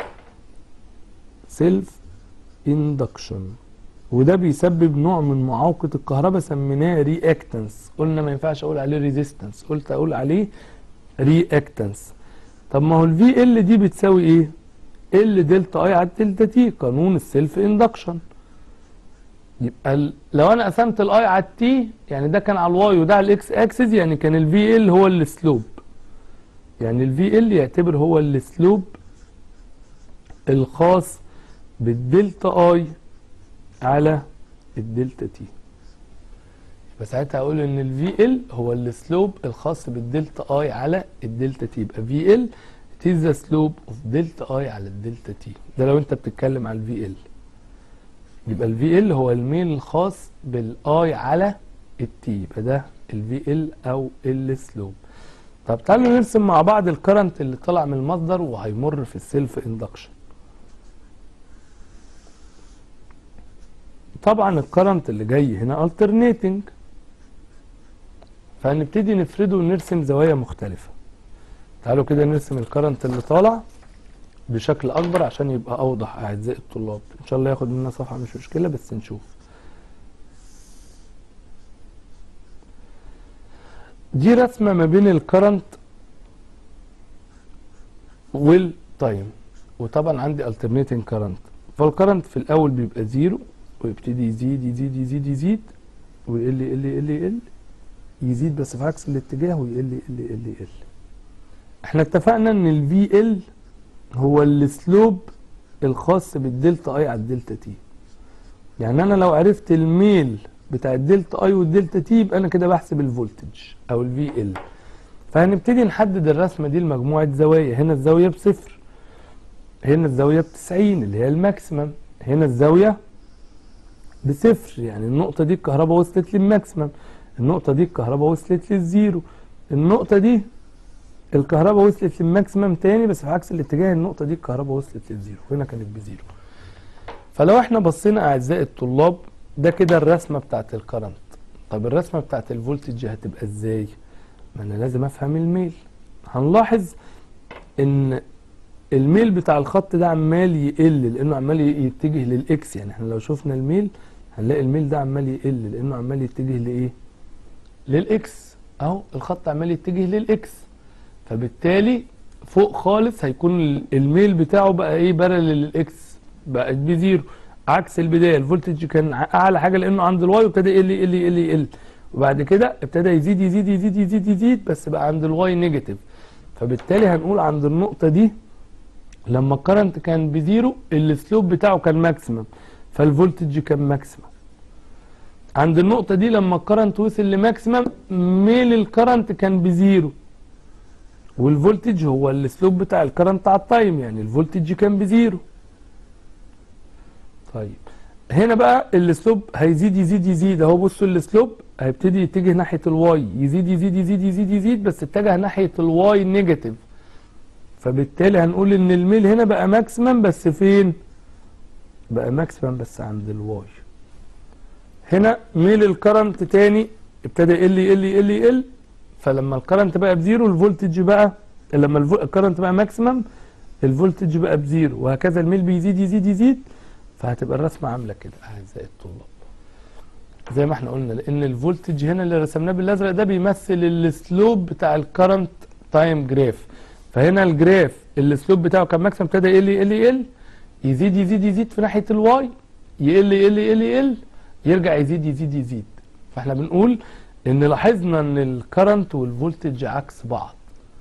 سيلف اندكشن، وده بيسبب نوع من معوقة الكهرباء سميناه رياكتنس. قلنا ما ينفعش اقول عليه ريزيستنس، قلت اقول عليه رياكتنس. طب ما هو الفي ال دي بتساوي ايه؟ ال دلتا اي على دلتا تي، قانون السيلف اندكشن. يبقى لو انا قسمت الاي على التي، يعني ده كان على الواي وده على الاكس اكسس، يعني كان الفي ال هو السلوب، يعني الفي ال يعتبر هو السلوب الخاص بالدلتا اي على الدلتا تي. يبقى ساعتها هقول ان الفي ال هو السلوب الخاص بالدلتا اي على الدلتا تي، يبقى في ال it is the slope of دلتا اي على الدلتا تي. ده لو انت بتتكلم على الفي ال، يبقى الفي ال هو الميل الخاص بالاي على التي، يبقى ده الفي ال او السلوب. طب تعالوا نرسم مع بعض الكرنت اللي طلع من المصدر وهيمر في السيلف اندكشن. طبعا الكرنت اللي جاي هنا alternating، فهنبتدي نفرده ونرسم زوايا مختلفة. تعالوا كده نرسم الكرنت اللي طالع بشكل اكبر عشان يبقى اوضح اعزائي الطلاب، ان شاء الله ياخد مننا صفحة مش مشكلة بس نشوف. دي رسمة ما بين الكرنت والتايم، وطبعا عندي alternating كرنت. فالكرنت في الاول بيبقى زيرو ويبتدي يزيد يزيد يزيد يزيد ويقل يقل يقل يقل، يزيد بس في عكس الاتجاه ويقل يقل يقل يقل. احنا اتفقنا ان الفي ال هو السلوب الخاص بالدلتا اي على الدلتا تي. يعني انا لو عرفت الميل بتاع الدلتا اي والدلتا تي يبقى انا كده بحسب الفولتج او الفي ال. فهنبتدي نحدد الرسمه دي لمجموعه زوايا. هنا الزاويه بصفر، هنا الزاويه ب90 اللي هي الماكسيمم، هنا الزاويه بصفر يعني النقطه دي الكهرباء وصلت للماكسيمم، النقطه دي الكهرباء وصلت للزيرو، النقطه دي الكهرباء وصلت للماكسيمم تاني بس في عكس الاتجاه، النقطه دي الكهرباء وصلت للزيرو وهنا كانت بزيرو. فلو احنا بصينا اعزائي الطلاب ده كده الرسمه بتاعت الكرنت. طب الرسمه بتاعت الفولتج هتبقى ازاي؟ ما انا لازم افهم الميل. هنلاحظ ان الميل بتاع الخط ده عمال يقل لانه عمال يتجه للاكس. يعني احنا لو شفنا الميل هنلاقي الميل ده عمال يقل لانه عمال يتجه لايه؟ للاكس. اهو الخط عمال يتجه للاكس، فبالتالي فوق خالص هيكون الميل بتاعه بقى ايه؟ بارلل للاكس، بقت بزيرو. عكس البدايه الفولتج كان اعلى حاجه لانه عند الواي وابتدى يقل يقل يقل يقل، وبعد كده ابتدى يزيد يزيد يزيد يزيد يزيد بس بقى عند الواي نيجاتيف. فبالتالي هنقول عند النقطه دي لما الكرنت كان بزيرو السلوب بتاعه كان ماكسيمم فالفولتج كان ماكسيمم. عند النقطه دي لما الكرنت وصل لماكسيمم ميل الكرنت كان بزيرو والفولتج هو السلوب بتاع الكرنت على التايم، يعني الفولتج كان بزيرو. طيب هنا بقى السلوب هيزيد يزيد يزيد اهو. بصوا السلوب هيبتدي يتجه ناحيه الواي، يزيد يزيد يزيد يزيد يزيد بس اتجه ناحيه الواي نيجاتيف. فبالتالي هنقول ان الميل هنا بقى ماكسيمم بس فين؟ بقى ماكسيمم بس عند الواي. هنا ميل الكرنت تاني ابتدى يقل يقل يقل يقل، فلما الكرنت بقى بزيرو الفولتج بقى، لما الكرنت بقى ماكسيمم الفولتج بقى بزيرو، وهكذا الميل بيزيد يزيد يزيد. فهتبقى الرسمه عامله كده اعزائي الطلاب زي ما احنا قلنا، لان الفولتج هنا اللي رسمناه بالازرق ده بيمثل السلوب بتاع الكرنت تايم جراف. فهنا الجراف السلوب بتاعه كان ماكسيمم ابتدى يقل يقل يقل، يزيد يزيد يزيد في ناحيه الواي، يقل يقل يقل يقل، يرجع يزيد يزيد يزيد. فاحنا بنقول ان لاحظنا ان الكرنت والفولتج عكس بعض،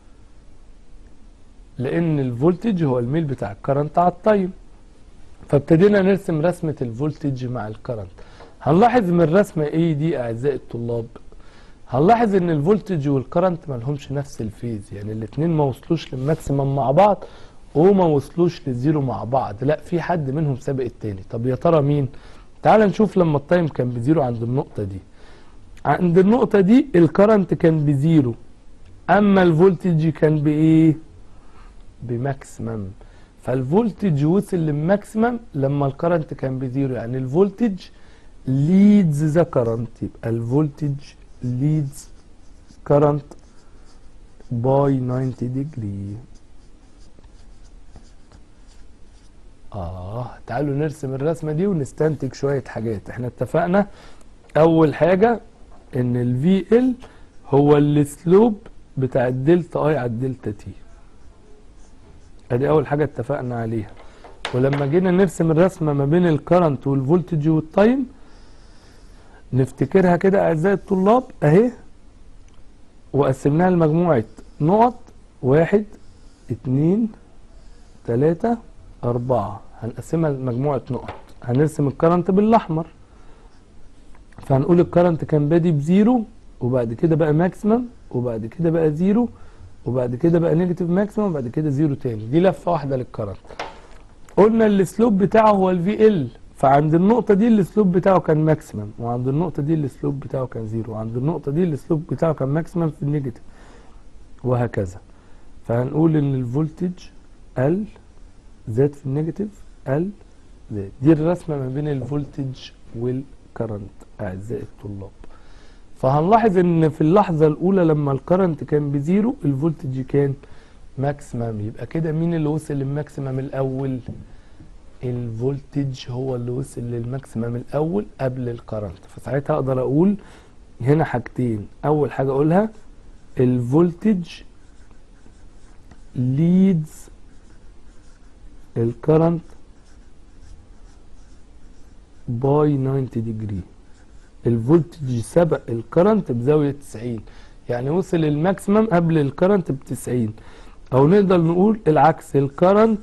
لان الفولتج هو الميل بتاع الكرنت على التايم. فابتدينا نرسم رسمة الفولتج مع الكرنت. هنلاحظ من الرسمة ايه دي اعزائي الطلاب، هنلاحظ ان الفولتج والكرنت ما لهمش نفس الفيز، يعني الاثنين ما وصلوش للماكسيمم مع بعض وما وصلوش للزيرو مع بعض، لا في حد منهم سابق التاني. طب يا ترى مين؟ تعال نشوف. لما التايم كان بزيرو عند النقطة دي، عند النقطة دي الكرنت كان بزيرو، اما الفولتج كان بايه؟ بماكسيمم. فالفولتج وصل للماكسيمم لما الكرنت كان بزيرو، يعني الفولتج ليدز ذا كرنت، يبقى الفولتج ليدز كرنت باي 90 ديجري. تعالوا نرسم الرسمة دي ونستنتج شوية حاجات. احنا اتفقنا اول حاجة ان الفي ال هو السلوب بتاع الدلتا اي على الدلتا تي، ادي اول حاجة اتفقنا عليها. ولما جينا نرسم الرسمة ما بين الكرنت والفولتج والتايم نفتكرها كده اعزائي الطلاب اهي، وقسمناها لمجموعة نقط 1 2 3 4. هنقسمها لمجموعة نقط، هنرسم الكرنت بالاحمر، فهنقول الكرنت كان بادي بزيرو وبعد كده بقى ماكسيمم وبعد كده بقى زيرو وبعد كده بقى نيجاتيف ماكسيمم وبعد كده زيرو تاني. دي لفة واحدة للكرنت. قلنا السلوب بتاعه هو الفي ال، فعند النقطة دي السلوب بتاعه كان ماكسيمم، وعند النقطة دي السلوب بتاعه كان زيرو، وعند النقطة دي السلوب بتاعه كان ماكسيمم في النيجاتيف، وهكذا. فهنقول ان الفولتج ال زاد في النيجاتيف ال زاد. دي الرسمة ما بين الفولتج والكرنت اعزائي الطلاب. فهنلاحظ ان في اللحظة الاولى لما الكرنت كان بزيرو الفولتج كان ماكسيمم، يبقى كده مين اللي وصل للماكسيمم الاول؟ الفولتج هو اللي وصل للماكسيمم الاول قبل الكرنت. فساعتها اقدر اقول هنا حاجتين، اول حاجة اقولها الفولتج ليدز الكرنت باي 90 ديجري. الفولتج سبق الكرنت بزاوية 90، يعني وصل الماكسيمم قبل الكرنت ب90. او نقدر نقول العكس، الكرنت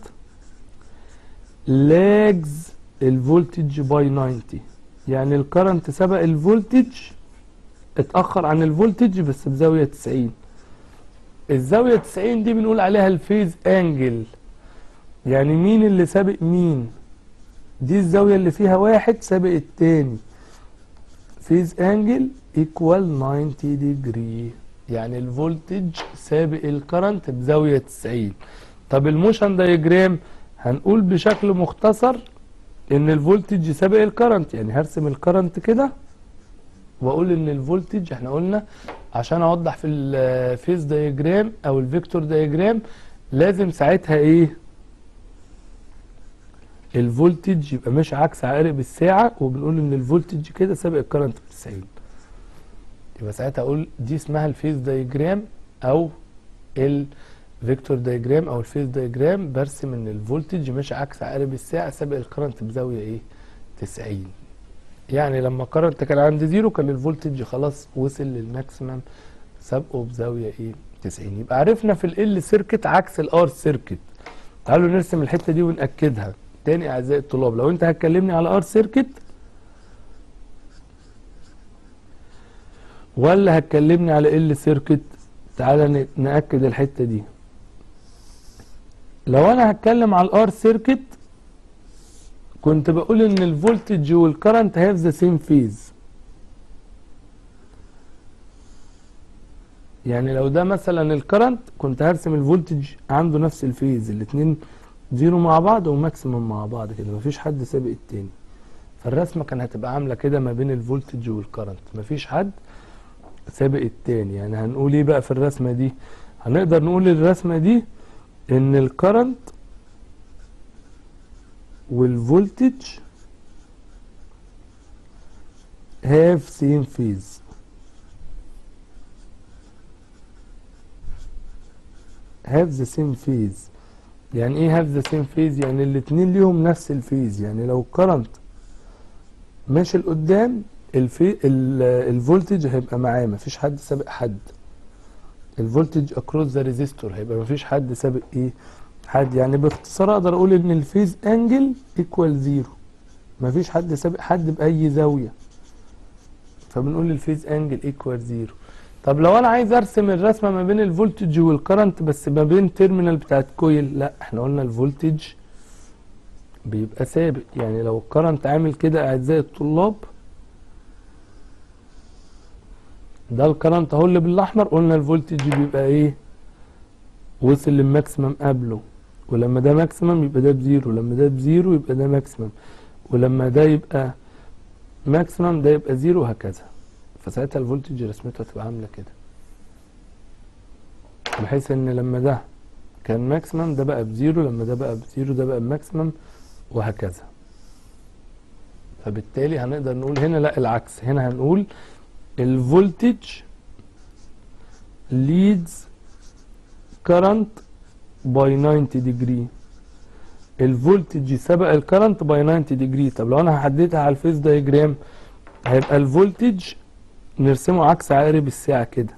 لاجز الفولتج باي 90، يعني الكرنت سبق الفولتج، اتأخر عن الفولتج بس بزاوية 90. الزاوية 90 دي بنقول عليها الفيز انجل، يعني مين اللي سابق مين؟ دي الزاوية اللي فيها واحد سابق التاني. فيز انجل ايكوال 90 ديجري، يعني الفولتج سابق الكرنت بزاوية 90. طب الموشن دايجرام هنقول بشكل مختصر ان الفولتج سابق الكرنت، يعني هرسم الكرنت كده واقول ان الفولتج، احنا قلنا عشان اوضح في الفيز دايجرام او الفيكتور دايجرام لازم ساعتها ايه؟ الفولتج يبقى ماشي عكس عقارب الساعة، وبنقول ان الفولتج كده سابق الكرنت ب 90. يبقى ساعتها اقول دي اسمها الفيز دايجرام او الفيكتور دايجرام او الفيز دايجرام، برسم ان الفولتج ماشي عكس عقارب الساعة سابق الكرنت بزاوية ايه؟ 90. يعني لما الكرنت كان عند زيرو كان الفولتج خلاص وصل للماكسيمم سابقه بزاوية ايه؟ 90. يبقى عرفنا في ال سيركت عكس الار سيركت. تعالوا نرسم الحتة دي ونأكدها تاني اعزائي الطلاب. لو انت هتكلمني على ار سيركت ولا هتكلمني على ال سيركت، تعالى نأكد الحتة دي. لو انا هتكلم على الار سيركت كنت بقول ان الفولتج والكرنت هاف ذا سيم فيز، يعني لو ده مثلا الكرنت كنت هرسم الفولتج عنده نفس الفيز، الاتنين زيرو مع بعض وماكسيمم مع بعض كده، مفيش حد سابق التاني. فالرسمه كانت هتبقى عامله كده ما بين الفولتج والكرنت، مفيش حد سابق التاني. يعني هنقول ايه بقى في الرسمه دي؟ هنقدر نقول الرسمه دي ان الكرنت والفولتج have same phase. have the same phase. يعني ايه have the same phase؟ يعني الاتنين ليهم نفس الفيز. يعني لو الكرنت ماشي لقدام الفولتج هيبقى معاه، مفيش حد سابق حد. الفولتج اكروس ذا ريزيستور هيبقى مفيش حد سابق ايه؟ حد. يعني باختصار اقدر اقول ان الفيز انجل ايكوال زيرو، مفيش حد سابق حد باي زاويه، فبنقول الفيز انجل ايكوال زيرو. طب لو انا عايز ارسم الرسمه ما بين الفولتج والكرنت بس ما بين تيرمينال بتاعت كويل، لا احنا قلنا الفولتج بيبقى ثابت. يعني لو الكرنت عامل كده اعزائي الطلاب، ده الكرنت اهو اللي بالاحمر، قلنا الفولتج بيبقى ايه؟ وصل للماكسيمم قبله، ولما ده ماكسيمم يبقى ده بزيرو، لما ده بزيرو يبقى ده ماكسيمم، ولما ده يبقى ماكسيمم ده يبقى زيرو، وهكذا. فساعتها الفولتج رسمته هتبقى عامله كده، بحيث ان لما ده كان ماكسيمم ده بقى بزيرو، لما ده بقى بزيرو ده بقى بماكسيمم، وهكذا. فبالتالي هنقدر نقول هنا لا العكس، هنا هنقول الفولتج leads current by 90 degree. الفولتج سبق الكرنت باي 90 ديجري. طب لو انا حددتها على الفيز دايجرام هيبقى الفولتج نرسمه عكس عقارب الساعه كده،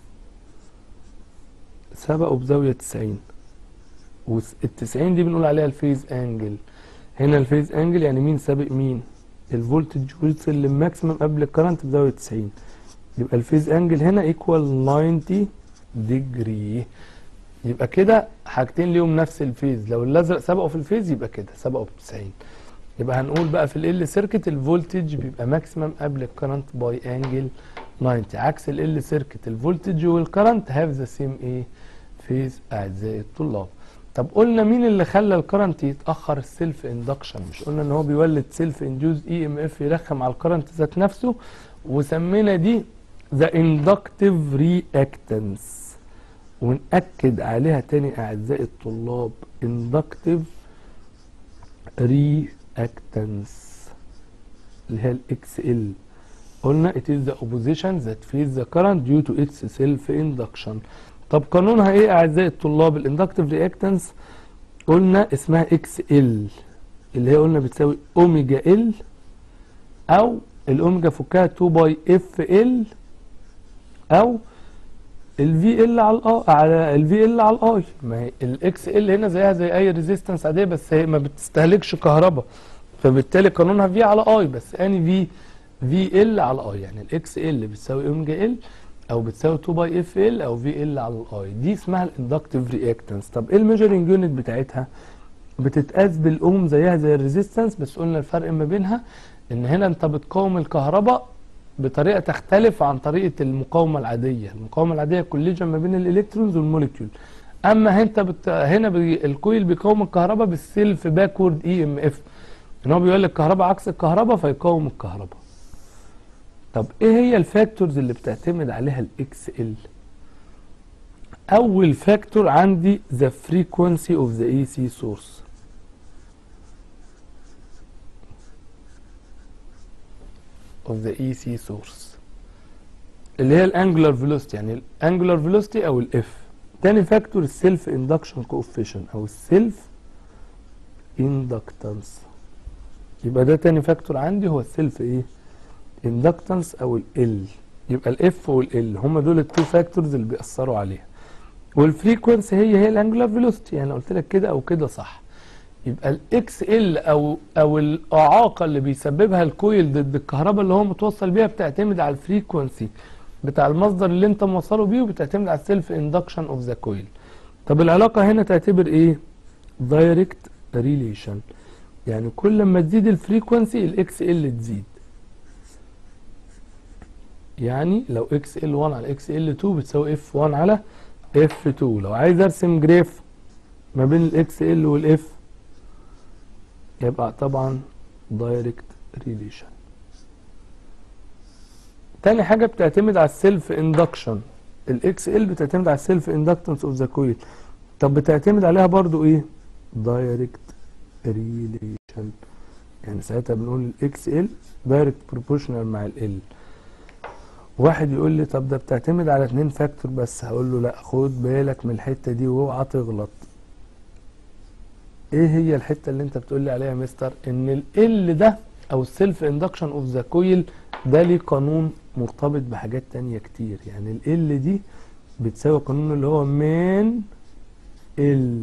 سبقه بزاويه 90، وال 90 دي بنقول عليها الفيز انجل. هنا الفيز انجل يعني مين سابق مين؟ الفولتج وصل للماكسيمم قبل الكرنت بزاويه 90، يبقى الفيز انجل هنا ايكوال 90 ديجري. يبقى كده حاجتين ليهم نفس الفيز، لو الازرق سبقوا في الفيز يبقى كده سبقوا ب 90. يبقى هنقول بقى في ال سيركت الفولتج بيبقى ماكسيمم قبل الكرنت باي انجل 90، عكس ال سيركت الفولتج والكرنت هاف ذا سيم ايه؟ فيز اعزائي الطلاب. طب قلنا مين اللي خلى الكرنت يتاخر؟ السيلف اندكشن. مش قلنا ان هو بيولد سيلف انديوز اي ام اف يرخم على الكرنت ذات نفسه، وسمينا دي ذا اندكتيف رياكتنس. ونأكد عليها تاني أعزائي الطلاب، inductive reactance اللي هي ال XL. قلنا it is the opposition that feeds the current due to its self induction. طب قانونها ايه أعزائي الطلاب؟ الاندكتيف reactance قلنا اسمها XL، اللي هي قلنا بتساوي أوميجا L، أو الأوميجا فكها 2 باي اف ال، أو الفي ال على الفي ال على الاي. ما هي الاكس ال هنا زيها زي اي ريزيستنس عاديه، بس هي ما بتستهلكش كهرباء، فبالتالي قانونها في على اي، بس اني في ال على اي. يعني الاكس ال بتساوي اوميجا ال، او بتساوي 2 باي اف ال، او في ال على الاي. دي اسمها الاندكتيف رياكتنس. طب ايه الميجرنج يونت بتاعتها؟ بتتقاس بالاوم زيها زي الريزيستنس، بس قلنا الفرق ما بينها ان هنا انت بتقاوم الكهرباء بطريقه تختلف عن طريقه المقاومه العاديه. المقاومه العاديه كوليجن ما بين الالكترونز والموليكيول، اما انت هنا الكويل بيقاوم الكهرباء بالسيلف باكورد اي ام اف، ان هو بيقول لك الكهرباء عكس الكهرباء فيقاوم الكهرباء. طب ايه هي الفاكتورز اللي بتعتمد عليها الاكس ال؟ اول فاكتور عندي ذا فريكوانسي اوف ذا اي سي سورس. of the EC source اللي هي الانجولار فيلوسيتي، يعني الانجولار فيلوسيتي او الاف. تاني فاكتور السيلف اندكشن كوفيشن او السيلف اندكتنس. يبقى ده تاني فاكتور عندي هو السيلف ايه؟ اندكتنس او ال. يبقى الاف والال هم دول التو فاكتورز اللي بيأثروا عليها. والفريكوانسي هي الانجولار فيلوسيتي، يعني قلت لك كده او كده صح. يبقى الاكس ال او الاعاقه اللي بيسببها الكويل ضد الكهرباء اللي هو متوصل بيها بتعتمد على الفريكوانسي بتاع المصدر اللي انت موصله بيه، وبتعتمد على السيلف اندكشن اوف ذا كويل. طب العلاقه هنا تعتبر ايه؟ دايركت ريليشن، يعني كل ما تزيد الفريكوانسي الاكس ال تزيد. يعني لو اكس ال 1 على اكس ال 2 بتساوي اف 1 على اف 2. لو عايز ارسم جراف ما بين الاكس ال والاف يبقى طبعا دايركت ريليشن. تاني حاجة بتعتمد على السيلف اندكشن. الاكس ال بتعتمد على السيلف اندكتنس اوف ذا كويل. طب بتعتمد عليها برضو ايه؟ دايركت ريليشن. يعني ساعتها بنقول الاكس ال دايركت بروبورشنال مع ال. واحد يقول لي طب ده بتعتمد على 2 فاكتور بس. هقول له لا، خد بالك من الحته دي واوعى تغلط. ايه هي الحته اللي انت بتقول لي عليها يا مستر؟ ان ال ده او السيلف اندكشن اوف ذا كويل ده ليه قانون مرتبط بحاجات تانية كتير. يعني ال دي بتساوي قانون اللي هو من ال.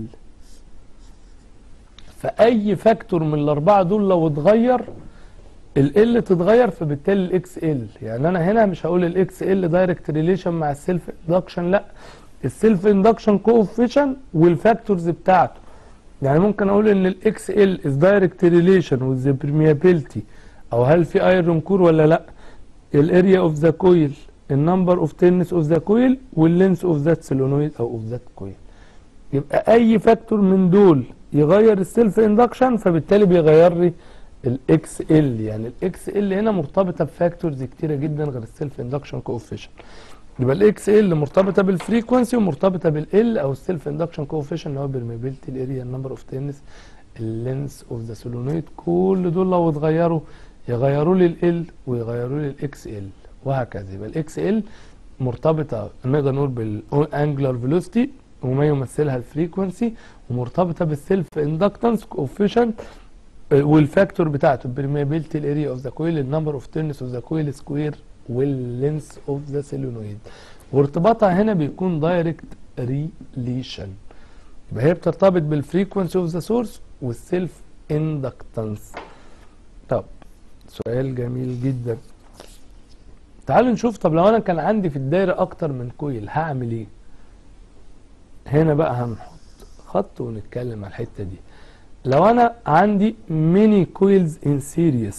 فاي فاكتور من الاربعه دول لو اتغير ال تتغير، فبالتالي الاكس ال. يعني انا هنا مش هقول الاكس ال دايركت ريليشن مع السيلف اندكشن، لا، السيلف اندكشن كوفيشن والفاكتورز بتاعته. يعني ممكن اقول ان الاكس ال از دايركت ريليشن وذ permeability، او هل في ايرون كور ولا لا، الاريا اوف ذا كويل، النمبر اوف تيرنز اوف ذا كويل، واللينث اوف ذات سولينويد او اوف ذات كويل. يبقى اي فاكتور من دول يغير السيلف اندكشن، فبالتالي بيغير لي الاكس ال. يعني الاكس ال هنا مرتبطه بفاكتورز كتيره جدا غير السيلف اندكشن كوفيشن. يبقى الاكس ال مرتبطه بالفريكونسي ومرتبطه بالال او السيلف اندكشن كوفيشن اللي هو بيرميبيلتي، الاريا، النمبر اوف تيرنز، اللينث اوف ذا سولينويد. كل دول لو اتغيروا يغيروا لي ال ويغيروا لي الاكس ال، وهكذا. يبقى الاكس ال مرتبطه نقدر نقول بالانجلر فيلوسيتي وما يمثلها الفريكونسي، ومرتبطه بالسيلف اندكتنس كوفيشن والفاكتور بتاعته البرميابيلتي، الاريا اوف ذا كويل، النمبر اوف تيرنز اوف ذا كويل سكوير، واللينث اوف ذا سولينويد. وارتباطها هنا بيكون دايركت ريليشن. يبقى هي بترتبط بالفريكونسي اوف ذا سورس والسيلف اندكتنس. طب سؤال جميل جدا. تعالوا نشوف، طب لو انا كان عندي في الدايره اكتر من كويل هعمل ايه؟ هنا بقى هنحط خط ونتكلم على الحته دي. لو انا عندي many coils in series،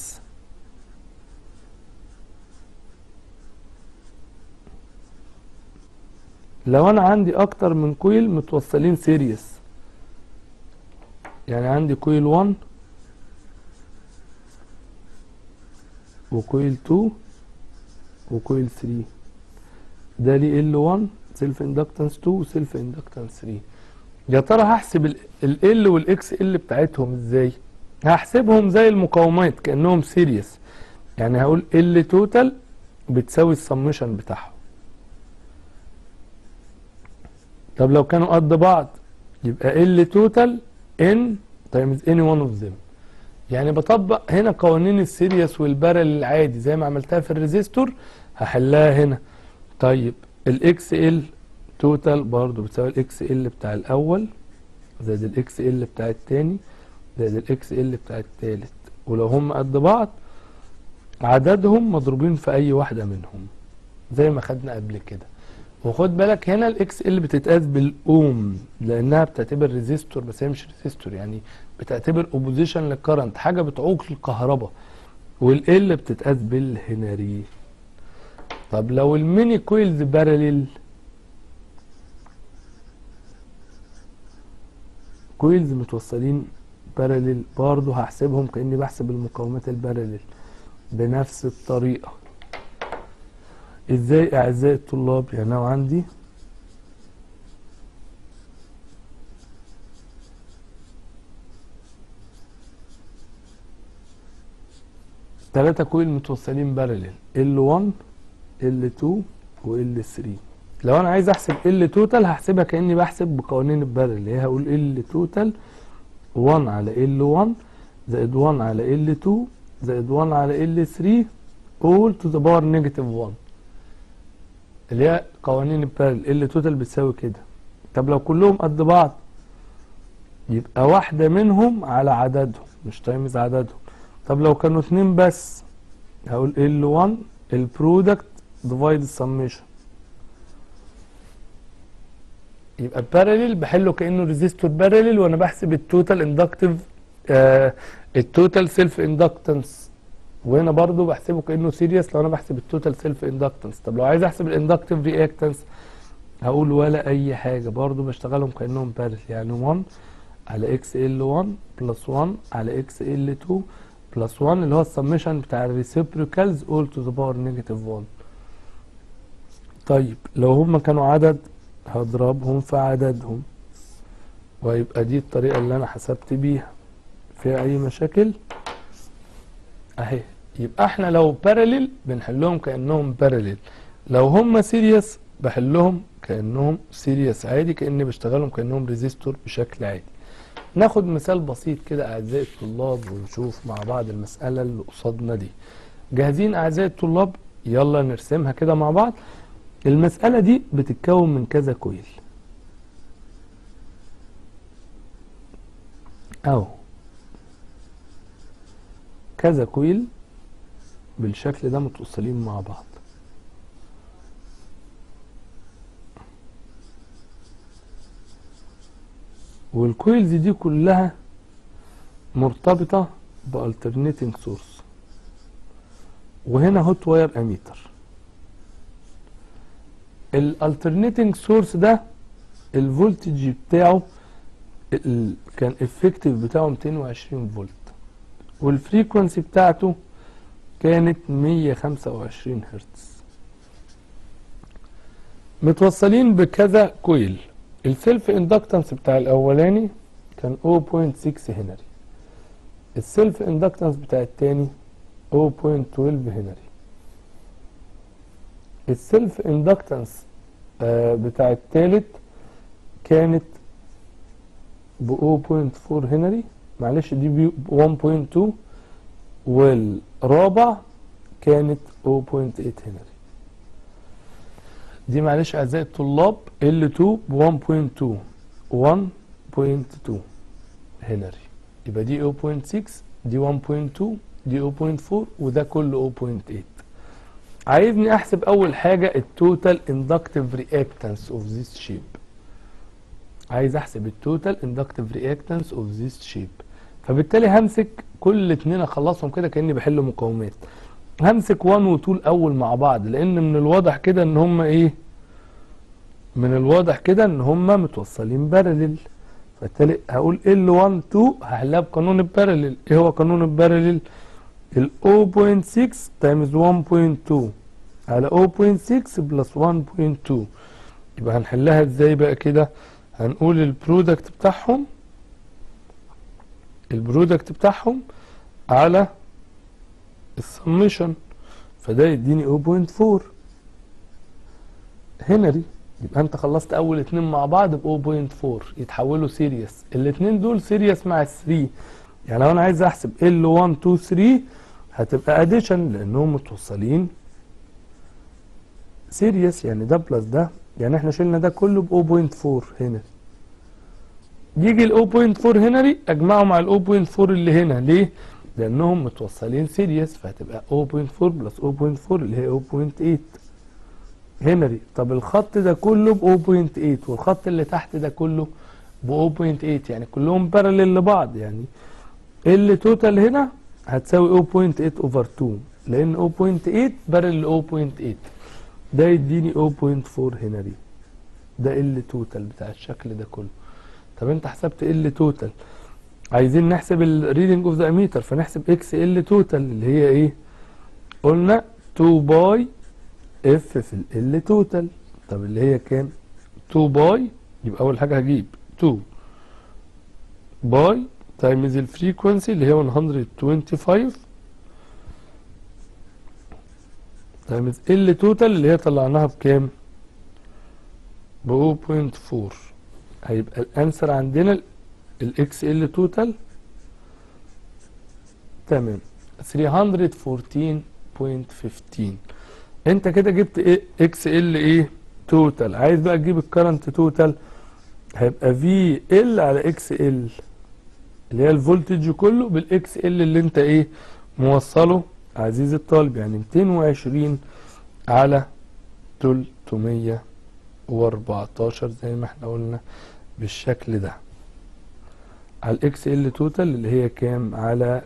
لو انا عندي اكتر من كويل متوصلين سيريس، يعني عندي كويل 1 وكويل 2 وكويل 3، ده ليه L1 سيلف اندكتنس 2 وسيلف اندكتنس 3. يا ترى هحسب ال والاكس ال بتاعتهم ازاي؟ هحسبهم زي المقاومات كانهم سيريس. يعني هقول ال توتال بتساوي السمشن بتاعهم. طب لو كانوا قد بعض يبقى ال توتال ان تايمز اني وان اوف ذيم. يعني بطبق هنا قوانين السيريس والبارل العادي زي ما عملتها في الريزيستور، هحلها هنا. طيب الاكس ال توتال برضو بتساوي الاكس ال بتاع الاول زائد الاكس ال بتاع التاني زائد الاكس ال بتاع التالت، ولو هم قد بعض عددهم مضروبين في اي واحده منهم زي ما خدنا قبل كده. وخد بالك هنا الاكس ال بتتقاس بالاوم لانها بتعتبر ريزيستور، بس هي مش ريزيستور، يعني بتعتبر اوبوزيشن للكرنت، حاجه بتعوق الكهرباء. والال بتتقاس بالهنري. طب لو الميني كويلز باراليل، كويلز متوصلين باراليل برضه هحسبهم كاني بحسب المقاومات الباراليل بنفس الطريقه. ازاي اعزائي الطلاب؟ يعني انا عندي ثلاثة كويل متوصلين باراليل، L1 L2 و L3. لو انا عايز احسب L توتال هحسبها كاني بحسب بقوانين الباراليل، هي هقول L توتال 1 على L1 زائد 1 على L2 زائد 1 على L3 all to the power negative 1، اللي هي قوانين الباراليل. ال توتال بتساوي كده. طب لو كلهم قد بعض يبقى واحدة منهم على عددهم مش تايمز عددهم. طب لو كانوا اتنين بس هقول L1 البرودكت ديفايد السميشن. يبقى الباراليل بحله كانه ريزيستور باراليل وانا بحسب التوتال اندكتيف التوتال سيلف اندكتنس، وهنا برضو بحسبه كانه سيريس لو انا بحسب التوتال سيلف اندكتنس. طب لو عايز احسب الاندكتيف رياكتنس هقول ولا اي حاجه، برضو بشتغلهم كانهم باراليل. يعني 1 على اكس ال 1 بلس 1 على اكس ال 2 بلس 1 اللي هو السمشن بتاع الريسيبروكالز اول تو ذا باور نيجاتيف 1. طيب لو هما كانوا عدد هضربهم في عددهم، ويبقى دي الطريقة اللي انا حسبت بيها. فيها اي مشاكل؟ اهي. يبقى احنا لو باراليل بنحلهم كأنهم باراليل، لو هما سيريس بحلهم كأنهم سيريس عادي، كأني بشتغلهم كأنهم ريزيستور بشكل عادي. ناخد مثال بسيط كده اعزائي الطلاب ونشوف مع بعض المسألة اللي قصادنا دي. جاهزين اعزائي الطلاب؟ يلا نرسمها كده مع بعض. المسألة دي بتتكون من كذا كويل اهو، كذا كويل بالشكل ده متوصلين مع بعض. والكويلز دي كلها مرتبطة بالترنيتنج سورس، وهنا هوت واير اميتر. الالترنيتنج سورس ده الفولتج بتاعه كان افكتيف بتاعه 220 فولت، والفريكونسي بتاعته كانت 125 هرتز. متوصلين بكذا كويل. السيلف اندكتنس بتاع الاولاني كان 0.6 هنري، السيلف اندكتنس بتاع التاني 0.12 هنري. السيلف اندكتنس بتاع التالت كانت ب 0.4 هنري، معلش دي ب 1.2، والرابع كانت 0.8 هنري. دي معلش اعزائي الطلاب L2 ب 1.2 هنري، يبقى دي 0.6 دي 1.2 دي 0.4 وده كله 0.8. عايزني احسب اول حاجه التوتال اندكتيف رياكتنس اوف ذيس شيب. عايز احسب التوتال اندكتيف رياكتنس اوف ذيس شيب، فبالتالي همسك كل اتنين اخلصهم كده كاني بحل مقاومات. همسك 1 و 2 الاول مع بعض، لان من الواضح كده ان هم ايه، من الواضح كده ان هم متوصلين بارلل. فبالتالي هقول L1 2 هحلها بقانون البارلل. ايه هو قانون البارلل؟ ال 0.6 تايمز 1.2 على 0.6 بلس 1.2. يبقى هنحلها ازاي بقى كده؟ هنقول البرودكت بتاعهم على السميشن، فده يديني 0.4 هنري. يبقى انت خلصت اول اتنين مع بعض ب 0.4 يتحولوا سيريس، الاتنين دول سيريس مع ال 3. يعني لو انا عايز احسب L1 2 3 هتبقى اديشن لانهم متوصلين سيريس، يعني ده بلس ده، يعني احنا شلنا ده كله ب 0.4 هنري. يجي ال 0.4 هنري اجمعه مع ال 0.4 اللي هنا، ليه؟ لانهم متوصلين سيريس، فهتبقى 0.4 بلس 0.4 اللي هي 0.8 هنري. طب الخط ده كله ب 0.8 والخط اللي تحت ده كله ب 0.8، يعني كلهم بارلل لبعض، يعني ال توتال هنا هتساوي 0.8 اوفر 2 لان 0.8 بارلل 0.8، ده يديني 0.4 هنري. ده ال توتال بتاع الشكل ده كله. طب انت حسبت ال توتال، عايزين نحسب الريدنج اوف ذا اميتر، فنحسب اكس ال توتال اللي هي ايه؟ قلنا 2 باي اف في ال توتال. طب اللي هي كام؟ 2 باي، يبقى اول حاجه هجيب 2 باي تايمز الفريكونسي اللي هي 125 تايمز ال توتال اللي هي طلعناها بكام؟ ب 0.4. هيبقى الانسر عندنا الاكس ال توتال تمام 314.15. انت كده جبت ايه؟ اكس ال ايه؟ توتال. عايز بقى تجيب الكرنت توتال، هيبقى في ال على اكس ال اللي هي الفولتج كله بالاكس ال اللي انت ايه موصله عزيزي الطالب، يعني 220 على 314 زي ما احنا قلنا بالشكل ده على الاكس ال توتال اللي هي كام؟ على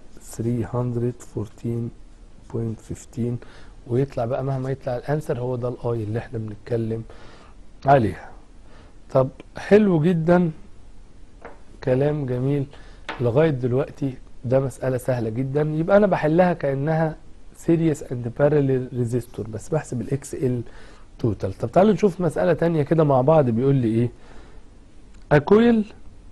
314.15. ويطلع بقى مهما يطلع الانسر هو ده الاي اللي احنا بنتكلم عليها. طب حلو جدا، كلام جميل لغاية دلوقتي ده مسألة سهلة جدا، يبقى أنا بحلها كأنها سيريس اند بارلل ريزيستور بس بحسب الاكس ال توتال. طب تعالوا نشوف مسألة تانية كده مع بعض. بيقول لي ايه؟ A coil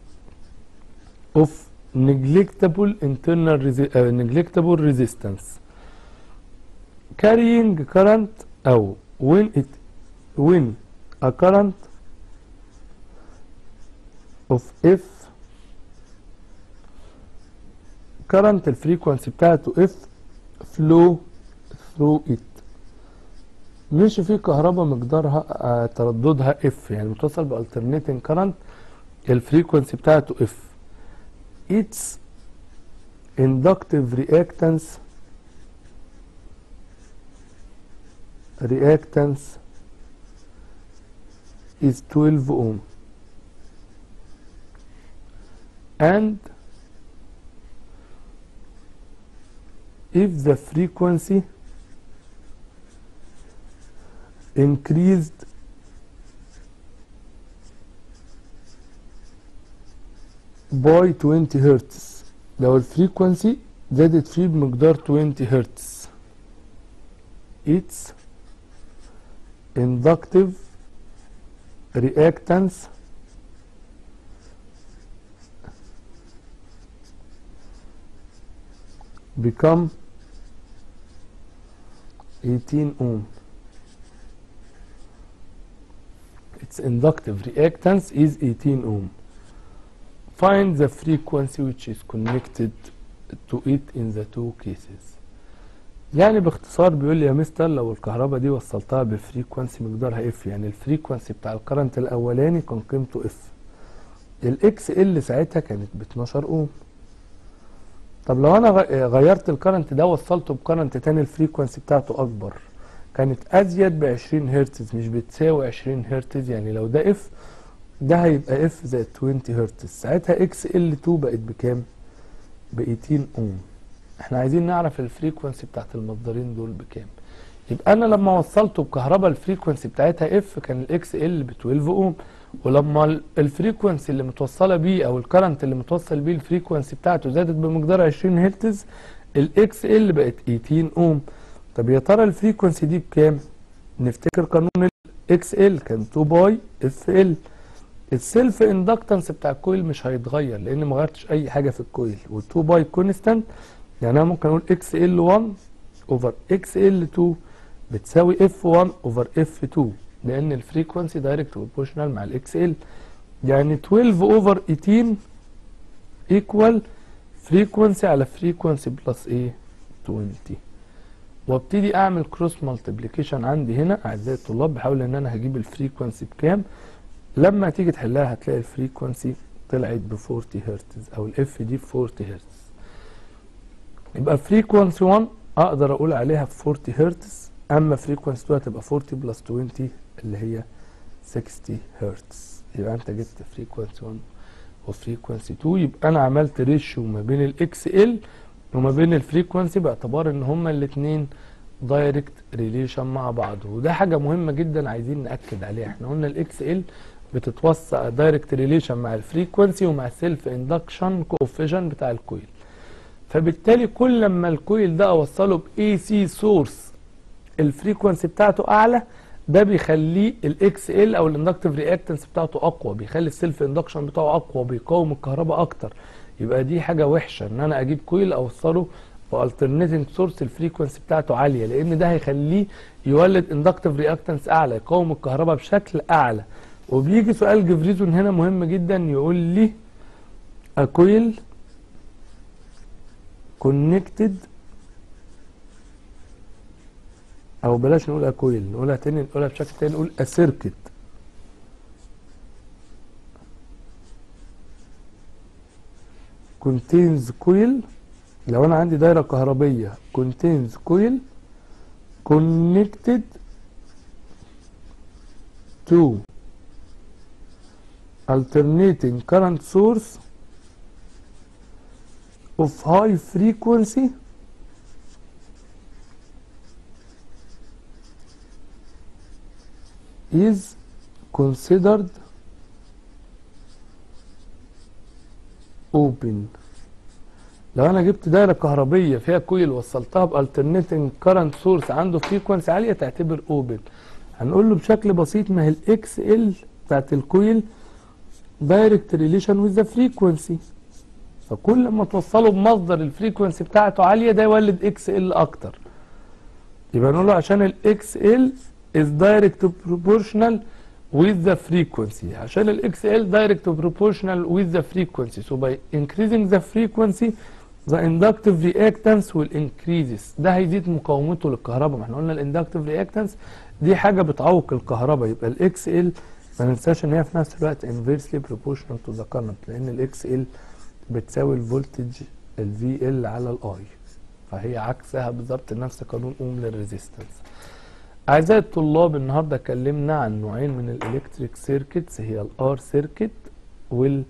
of negligible negligible resistance carrying current أو when a current of F current الفريكونسي بتاعته F flow through it، مش في كهرباء مقدارها ترددها F، يعني متصل بالترنيتنج كرنت الفريكونسي بتاعته F. its inductive reactance is 12 ohm and if the frequency increased by 20 هرتز، لو الفريكونسي زادت فيه بمقدار 20 هرتز its inductive reactance become 18 ohm. Its inductive reactance is 18 ohm. Find the frequency which is connected to it in the two cases. يعني باختصار بيقول لي يا مستر لو الكهرباء دي وصلتها بفريكونسي مقدارها اف، يعني الفريكونسي بتاع الكرنت الاولاني كان قيمته اف، الاكس ال ساعتها كانت ب 12 اوم. طب لو انا غيرت الكرنت ده وصلته بكرنت تاني الفريكونسي بتاعته اكبر، كانت ازيد ب 20 هرتز مش بتساوي 20 هرتز، يعني لو ده اف ده هيبقى اف زائد 20 هرتز، ساعتها اكس ال 2 بقت بكام؟ ب 18 اوم. احنا عايزين نعرف الفريكونسي بتاعت المصدرين دول بكام. يبقى انا لما وصلته بكهرباء الفريكونسي بتاعتها اف كان الاكس ال ب 12 اوم، ولما الفريكونسي اللي متوصله بيه او الكرنت اللي متوصل بيه الفريكونسي بتاعته زادت بمقدار 20 هرتز الاكس ال بقت 18 اوم. طب يا ترى الفريكونسي دي بكام؟ نفتكر قانون الاكس ال كان 2 باي اف ال. السيلف اندكتنس بتاع الكويل مش هيتغير لان ما غيرتش اي حاجه في الكويل، وال2 باي كونستانت، يعني انا ممكن اقول اكس ال 1 اوفر اكس ال 2 بتساوي اف 1 اوفر اف 2 لان الفريكونسي دايركت بروبورشنال مع الاكس ال، يعني 12 اوفر 18 ايكوال فريكونسي على فريكونسي بلس ايه 20. وابتدي اعمل كروس مالتيبليكيشن عندي هنا اعزائي الطلاب، بحاول ان انا هجيب الفريكونسي بكام. لما تيجي تحلها هتلاقي الفريكونسي طلعت ب 40 هرتز او الاف دي ب 40 هرتز. يبقى فريكونسي 1 اقدر اقول عليها ب 40 هرتز، اما فريكونسي 2 هتبقى 40 بلس 20 اللي هي 60 هرتز. يبقى انت جبت فريكونسي 1 وفريكونسي 2، يبقى انا عملت ريشيو ما بين الاكس ال وما بين الفريكونسي باعتبار ان هما الاثنين دايركت ريليشن مع بعض، وده حاجه مهمه جدا عايزين ناكد عليها. احنا قلنا الاكس ال بتتوصل دايركت ريليشن مع الفريكونسي ومع السيلف اندكشن كوفيشن بتاع الكويل، فبالتالي كل لما الكويل ده اوصله باي سي سورس الفريكونسي بتاعته اعلى، ده بيخليه الاكس ال او الاندكتيف رياكتنس بتاعته اقوى، بيخلي السيلف اندكشن بتاعه اقوى، بيقاوم الكهرباء اكتر. يبقى دي حاجه وحشه ان انا اجيب كويل اوصله بالترنيتنج سورس الفريكونسي بتاعته عاليه، لان ده هيخليه يولد اندكتيف رياكتنس اعلى، يقاوم الكهرباء بشكل اعلى. وبيجي سؤال جفريزون هنا مهم جدا يقول لي a coil connected، او بلاش نقول a coil، نقولها تاني، نقولها بشكل تاني، نقول a circuit contains coil. لو انا عندي دايره كهربيه contains coil connected to alternating current source of high frequency is considered open لو انا جبت دايره كهربيه فيها كويل وصلتها بالترنيتنج كارنت سورس عنده فريكونسي عاليه تعتبر اوبن. هنقول له بشكل بسيط ما هي الاكس ال بتاعت الكويل دايركت ريليشن وذ ذا فريكونسي، فكل ما توصله بمصدر الفريكونسي بتاعته عاليه ده يولد اكس ال اكتر. يبقى نقول له عشان الاكس ال is direct proportional with the frequency، عشان الاكس ال direct proportional with the frequency so by increasing the frequency the inductive reactance will increases. ده هيزيد مقاومته للكهرباء. ما احنا قلنا الاندكتيف reactance دي حاجه بتعوق الكهرباء، يبقى الاكس ال ما ننساش ان هي في نفس الوقت inversely proportional to the current، لان الاكس ال بتساوي الفولتج الفي ال على الاي، فهي عكسها بالظبط نفس قانون اوم للريزيستنس. اعزائي الطلاب النهارده اتكلمنا عن نوعين من الالكتريك سيركتس، هي الار سيركت وال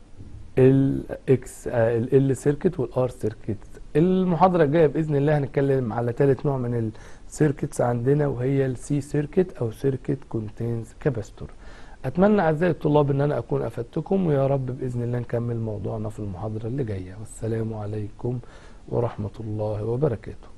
ال سيركت والار سيركت. المحاضره الجايه باذن الله هنتكلم على ثالث نوع من السيركتس عندنا وهي السي سيركت او سيركت كونتينز كاباستور. اتمنى اعزائي الطلاب ان انا اكون افدتكم، ويا رب باذن الله نكمل موضوعنا في المحاضره اللي جايه، والسلام عليكم ورحمه الله وبركاته.